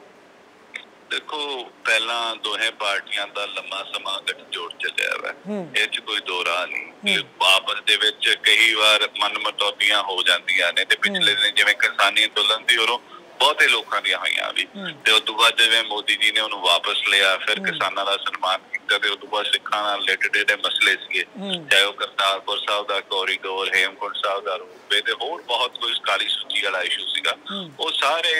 ਦੇਖੋ ਪਹਿਲਾਂ ਦੋਹੇ ਪਾਰਟੀਆਂ ਦਾ ਲੰਮਾ ਸਮਾਂ ਗੱਠਜੋੜ ਚੱਲਿਆ ਵਾ, ਇਹ 'ਚ ਕੋਈ ਦੋ ਰਾਹ ਨਹੀਂ। ਆਪਸ ਦੇ ਵਿੱਚ ਕਈ ਵਾਰ ਮਨਮਟੌਤੀਆਂ ਹੋ ਜਾਂਦੀਆਂ ਨੇ, ਤੇ ਪਿਛਲੇ ਦਿਨ ਜਿਵੇਂ ਕਿਸਾਨੀ ਅੰਦੋਲਨ ਦੀ ਉਰੋਂ ਬਹੁਤੇ ਲੋਕਾਂ ਦੀਆਂ ਹੋਈਆਂ ਵੀ, ਤੇ ਉਸ ਤੋਂ ਬਾਅਦ ਜਿਵੇਂ ਮੋਦੀ ਜੀ ਨੇ ਉਹਨੂੰ ਵਾਪਸ ਲਿਆ, ਫਿਰ ਕਿਸਾਨਾਂ ਦਾ ਸਨਮਾਨ ਕੀਤਾ, ਤੇ ਉਸ ਤੋਂ ਬਾਅਦ ਸਿੱਖਾਂ ਨਾਲ ਰਿਲੇਟਡ ਜਿਹੜੇ ਮਸਲੇ ਸੀਗੇ, ਚਾਹੇ ਉਹ ਕਰਤਾਰਪੁਰ ਸਾਹਿਬ ਦਾ ਕੋਰੀਡੋਰ, ਹੇਮਕੁੰਟ ਸਾਹਿਬ ਦਾ ਰੂਪੇ, ਤੇ ਹੋਰ ਬਹੁਤ ਕੋਈ ਕਾਲੀ ਸੂਚੀ ਵਾਲਾ ਇਸ਼ੂ ਸੀਗਾ, ਉਹ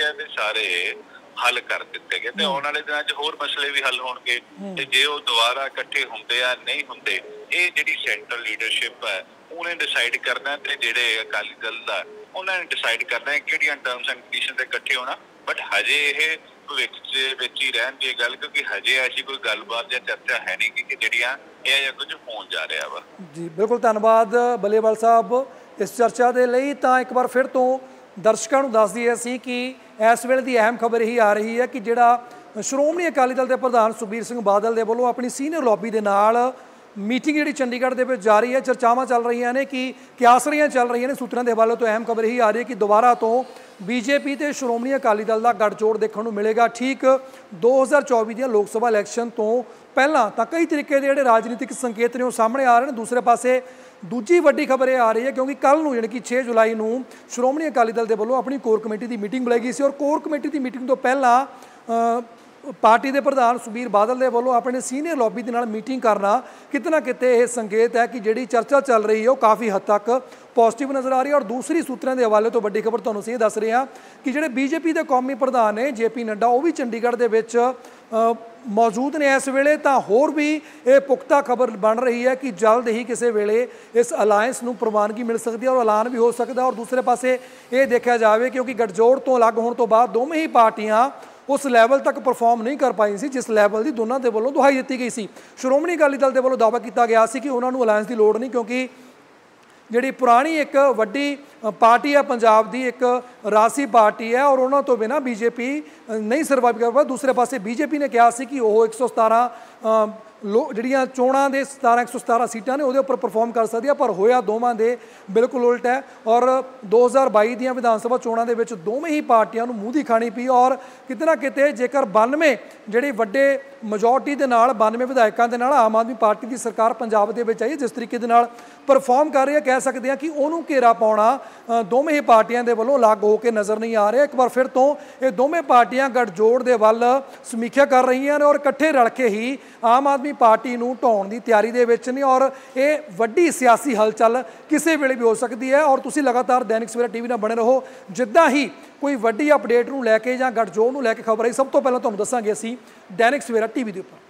ਸਾਰੇ ਹੱਲ ਕਰ ਦਿੱਤੇ ਗਏ। ਤੇ ਆਉਣ ਵਾਲੇ ਦਿਨਾਂ 'ਚ ਹੋਰ ਮਸਲੇ ਵੀ ਹੱਲ ਹੋਣਗੇ। ਤੇ ਜੇ ਉਹ ਦੁਬਾਰਾ ਇਕੱਠੇ ਹੁੰਦੇ ਆ ਨਹੀਂ ਹੁੰਦੇ, ਇਹ ਜਿਹੜੀ ਸੈਂਟਰਲ ਲੀਡਰਸ਼ਿਪ ਹੈ ਉਹਨੇ ਡਿਸਾਈਡ ਕਰਨਾ, ਤੇ ਜਿਹੜੇ ਅਕਾਲੀ ਦਲ ਦਾ ਉਹਨਾਂ ਨੇ ਡਿਸਾਈਡ ਕਰਨਾ ਹੈ ਕਿਹੜੀਆਂ ਟਰਮਸ ਐਂਡ ਕੰਡੀਸ਼ਨ ਤੇ ਇਕੱਠੇ ਹੋਣਾ। ਬਟ ਹਜੇ ਇਹ ਭਵਿੱਖ ਦੇ ਵਿੱਚ ਹੀ ਰਹਿਣ ਦੀ ਗੱਲ, ਕਿਉਂਕਿ ਹਜੇ ਐਸੀ ਕੋਈ ਗੱਲਬਾਤ ਜਾਂ ਚਰਚਾ ਹੈ ਨਹੀਂ ਕਿ ਜਿਹੜੀਆਂ ਇਹ ਜਾਂ ਕੁਝ ਹੋਣ ਜਾ ਰਿਹਾ ਵਾ। ਜੀ ਬਿਲਕੁਲ, ਧੰਨਵਾਦ ਬੱਲੇਵਾਲ ਸਾਹਿਬ ਇਸ ਚਰਚਾ ਦੇ ਲਈ। ਤਾਂ ਇੱਕ ਵਾਰ ਫਿਰ ਤੋਂ ਦਰਸ਼ਕਾਂ ਨੂੰ ਦੱਸ ਦਈਏ ਅਸੀਂ ਕਿ ਇਸ ਵੇਲੇ ਦੀ ਅਹਿਮ ਖਬਰ ਇਹੀ ਆ ਰਹੀ ਹੈ ਕਿ ਜਿਹੜਾ ਸ਼੍ਰੋਮਣੀ ਅਕਾਲੀ ਦਲ ਦੇ ਪ੍ਰਧਾਨ ਸੁਖਬੀਰ ਸਿੰਘ ਬਾਦਲ ਦੇ ਵੱਲੋਂ ਆਪਣੀ ਸੀਨੀਅਰ ਲੌਬੀ ਦੇ ਨਾਲ ਮੀਟਿੰਗ ਜਿਹੜੀ ਚੰਡੀਗੜ੍ਹ ਦੇ ਵਿੱਚ ਜਾਰੀ ਹੈ, ਚਰਚਾਵਾਂ ਚੱਲ ਰਹੀਆਂ ਨੇ ਕਿ ਕਿਆਸਰੀਆਂ ਚੱਲ ਰਹੀਆਂ ਨੇ। ਸੂਤਰਾਂ ਦੇ ਹਵਾਲੇ ਤੋਂ ਅਹਿਮ ਖਬਰ ਇਹੀ ਆ ਰਹੀ ਹੈ ਕਿ ਦੁਬਾਰਾ ਤੋਂ ਬੀਜੇਪੀ ਤੇ ਸ਼੍ਰੋਮਣੀ ਅਕਾਲੀ ਦਲ ਦਾ ਗੱਠਜੋੜ ਦੇਖਣ ਨੂੰ ਮਿਲੇਗਾ। ਠੀਕ 2024 ਦੀਆਂ ਲੋਕ ਸਭਾ ਇਲੈਕਸ਼ਨ ਤੋਂ ਪਹਿਲਾਂ ਤਾਂ ਕਈ ਤਰੀਕੇ ਦੇ ਜਿਹੜੇ ਰਾਜਨੀਤਿਕ ਸੰਕੇਤ ਨੇ ਉਹ ਸਾਹਮਣੇ ਆ ਰਹੇ ਨੇ। ਦੂਸਰੇ ਪਾਸੇ ਦੂਜੀ ਵੱਡੀ ਖਬਰ ਇਹ ਆ ਰਹੀ ਹੈ ਕਿਉਂਕਿ ਕੱਲ੍ਹ ਨੂੰ ਯਾਨੀ ਕਿ 6 ਜੁਲਾਈ ਨੂੰ ਸ਼੍ਰੋਮਣੀ ਅਕਾਲੀ ਦਲ ਦੇ ਵੱਲੋਂ ਆਪਣੀ ਕੋਰ ਕਮੇਟੀ ਦੀ ਮੀਟਿੰਗ ਬੁਲਾਈ ਗਈ ਸੀ ਔਰ ਕੋਰ ਕਮੇਟੀ ਦੀ ਮੀਟਿੰਗ ਤੋਂ ਪਹਿਲਾਂ ਪਾਰਟੀ ਦੇ ਪ੍ਰਧਾਨ ਸੁਖਬੀਰ ਬਾਦਲ ਦੇ ਵੱਲੋਂ ਆਪਣੇ ਸੀਨੀਅਰ ਲੌਬੀ ਦੇ ਨਾਲ ਮੀਟਿੰਗ ਕਰਨਾ ਕਿਤੇ ਨਾ ਕਿਤੇ ਇਹ ਸੰਕੇਤ ਹੈ ਕਿ ਜਿਹੜੀ ਚਰਚਾ ਚੱਲ ਰਹੀ ਹੈ ਉਹ ਕਾਫੀ ਹੱਦ ਤੱਕ ਪੋਜ਼ਿਟਿਵ ਨਜ਼ਰ ਆ ਰਹੀ ਹੈ। ਔਰ ਦੂਸਰੀ ਸੂਤਰਾਂ ਦੇ ਹਵਾਲੇ ਤੋਂ ਵੱਡੀ ਖਬਰ ਤੁਹਾਨੂੰ ਅਸੀਂ ਇਹ ਦੱਸ ਰਹੇ ਹਾਂ ਕਿ ਜਿਹੜੇ ਬੀਜੇਪੀ ਦੇ ਕੌਮੀ ਪ੍ਰਧਾਨ ਨੇ JP ਨੱਡਾ, ਉਹ ਵੀ ਚੰਡੀਗੜ੍ਹ ਦੇ ਵਿੱਚ ਮੌਜੂਦ ਨੇ ਇਸ ਵੇਲੇ। ਤਾਂ ਹੋਰ ਵੀ ਇਹ ਪੁਖਤਾ ਖਬਰ ਬਣ ਰਹੀ ਹੈ ਕਿ ਜਲਦ ਹੀ ਕਿਸੇ ਵੇਲੇ ਇਸ ਅਲਾਇੰਸ ਨੂੰ ਪ੍ਰਵਾਨਗੀ ਮਿਲ ਸਕਦੀ ਹੈ ਔਰ ਐਲਾਨ ਵੀ ਹੋ ਸਕਦਾ। ਔਰ ਦੂਸਰੇ ਪਾਸੇ ਇਹ ਦੇਖਿਆ ਜਾਵੇ ਕਿਉਂਕਿ ਗੱਠਜੋੜ ਤੋਂ ਅਲੱਗ ਹੋਣ ਤੋਂ ਬਾਅਦ ਦੋਵੇਂ ਹੀ ਪਾਰਟੀਆਂ ਉਸ ਲੈਵਲ ਤੱਕ ਪਰਫਾਰਮ ਨਹੀਂ ਕਰ ਪਾਈ ਸੀ ਜਿਸ ਲੈਵਲ ਦੀ ਦੋਨਾਂ ਦੇ ਵੱਲੋਂ ਦੁਹਾਈ ਦਿੱਤੀ ਗਈ ਸੀ। ਸ਼੍ਰੋਮਣੀ ਅਕਾਲੀ ਦਲ ਦੇ ਵੱਲੋਂ ਦਾਅਵਾ ਕੀਤਾ ਗਿਆ ਸੀ ਕਿ ਉਹਨਾਂ ਨੂੰ ਅਲਾਇੰਸ ਦੀ ਲੋੜ ਨਹੀਂ ਕਿਉਂਕਿ ਜਿਹੜੀ ਪੁਰਾਣੀ ਇੱਕ ਵੱਡੀ ਪਾਰਟੀ ਹੈ ਪੰਜਾਬ ਦੀ, ਇੱਕ ਰਾਜਸੀ ਪਾਰਟੀ ਹੈ ਔਰ ਉਹਨਾਂ ਤੋਂ ਬਿਨਾਂ BJP ਨਹੀਂ ਸਰਵਾਈਵ ਕਰ ਪਾਉਂਦੀ। ਦੂਸਰੇ ਪਾਸੇ BJP ਨੇ ਕਿਹਾ ਸੀ ਕਿ ਉਹ 117 ਜਿਹੜੀਆਂ ਚੋਣਾਂ ਦੇ 117 ਸੀਟਾਂ ਨੇ ਉਹਦੇ ਉੱਪਰ ਪਰਫਾਰਮ ਕਰ ਸਕਦੀ ਹੈ, ਪਰ ਹੋਇਆ ਦੋਵਾਂ ਦੇ ਬਿਲਕੁਲ ਉਲਟ ਹੈ। ਔਰ 2022 ਦੀਆਂ ਵਿਧਾਨ ਸਭਾ ਚੋਣਾਂ ਦੇ ਵਿੱਚ ਦੋਵੇਂ ਹੀ ਪਾਰਟੀਆਂ ਨੂੰ ਮੂੰਹ ਦੀ ਖਾਣੀ ਪਈ ਔਰ ਕਿਤੇ ਨਾ ਕਿਤੇ ਜੇਕਰ 92 ਜਿਹੜੀ ਵੱਡੇ ਮੈਜੋਰਟੀ ਦੇ ਨਾਲ 92 ਵਿਧਾਇਕਾਂ ਦੇ ਨਾਲ ਆਮ ਆਦਮੀ ਪਾਰਟੀ ਦੀ ਸਰਕਾਰ ਪੰਜਾਬ ਦੇ ਵਿੱਚ ਆਈ, ਜਿਸ ਤਰੀਕੇ ਦੇ ਨਾਲ ਪਰਫਾਰਮ ਕਰ ਰਹੀ ਹੈ, ਕਹਿ ਸਕਦੇ ਹਾਂ ਕਿ ਉਹਨੂੰ ਘੇਰਾ ਪਾਉਣਾ ਦੋਵੇਂ ਹੀ ਪਾਰਟੀਆਂ ਦੇ ਵੱਲੋਂ ਅਲੱਗ ਹੋ ਕੇ ਨਜ਼ਰ ਨਹੀਂ ਆ ਰਿਹਾ। ਇੱਕ ਵਾਰ ਫਿਰ ਤੋਂ ਇਹ ਦੋਵੇਂ ਪਾਰਟੀਆਂ ਗੱਠਜੋੜ ਦੇ ਵੱਲ ਸਮੀਖਿਆ ਕਰ ਰਹੀਆਂ ਨੇ ਔਰ ਇਕੱਠੇ ਰਲ ਕੇ ਹੀ ਆਮ ਆਦਮੀ ਪਾਰਟੀ ਨੂੰ ਢਾਉਣ ਦੀ ਤਿਆਰੀ ਦੇ ਵਿੱਚ ਨੇ ਔਰ ਇਹ ਵੱਡੀ ਸਿਆਸੀ ਹਲਚਲ ਕਿਸੇ ਵੇਲੇ ਵੀ ਹੋ ਸਕਦੀ ਹੈ। ਔਰ ਤੁਸੀਂ ਲਗਾਤਾਰ ਦੈਨਿਕ ਸਵੇਰਾ TV ਨਾਲ ਬਣੇ ਰਹੋ। ਜਿੱਦਾਂ ਹੀ ਕੋਈ ਵੱਡੀ ਅਪਡੇਟ ਨੂੰ ਲੈ ਕੇ ਜਾਂ ਗੱਠਜੋੜ ਨੂੰ ਲੈ ਕੇ ਖਬਰ ਆਈ, ਸਭ ਤੋਂ ਪਹਿਲਾਂ ਤੁਹਾਨੂੰ ਦੱਸਾਂਗੇ ਅਸੀਂ ਦੈਨਿਕ ਸਵੇਰਾ TV ਦੇ ਉੱਪਰ।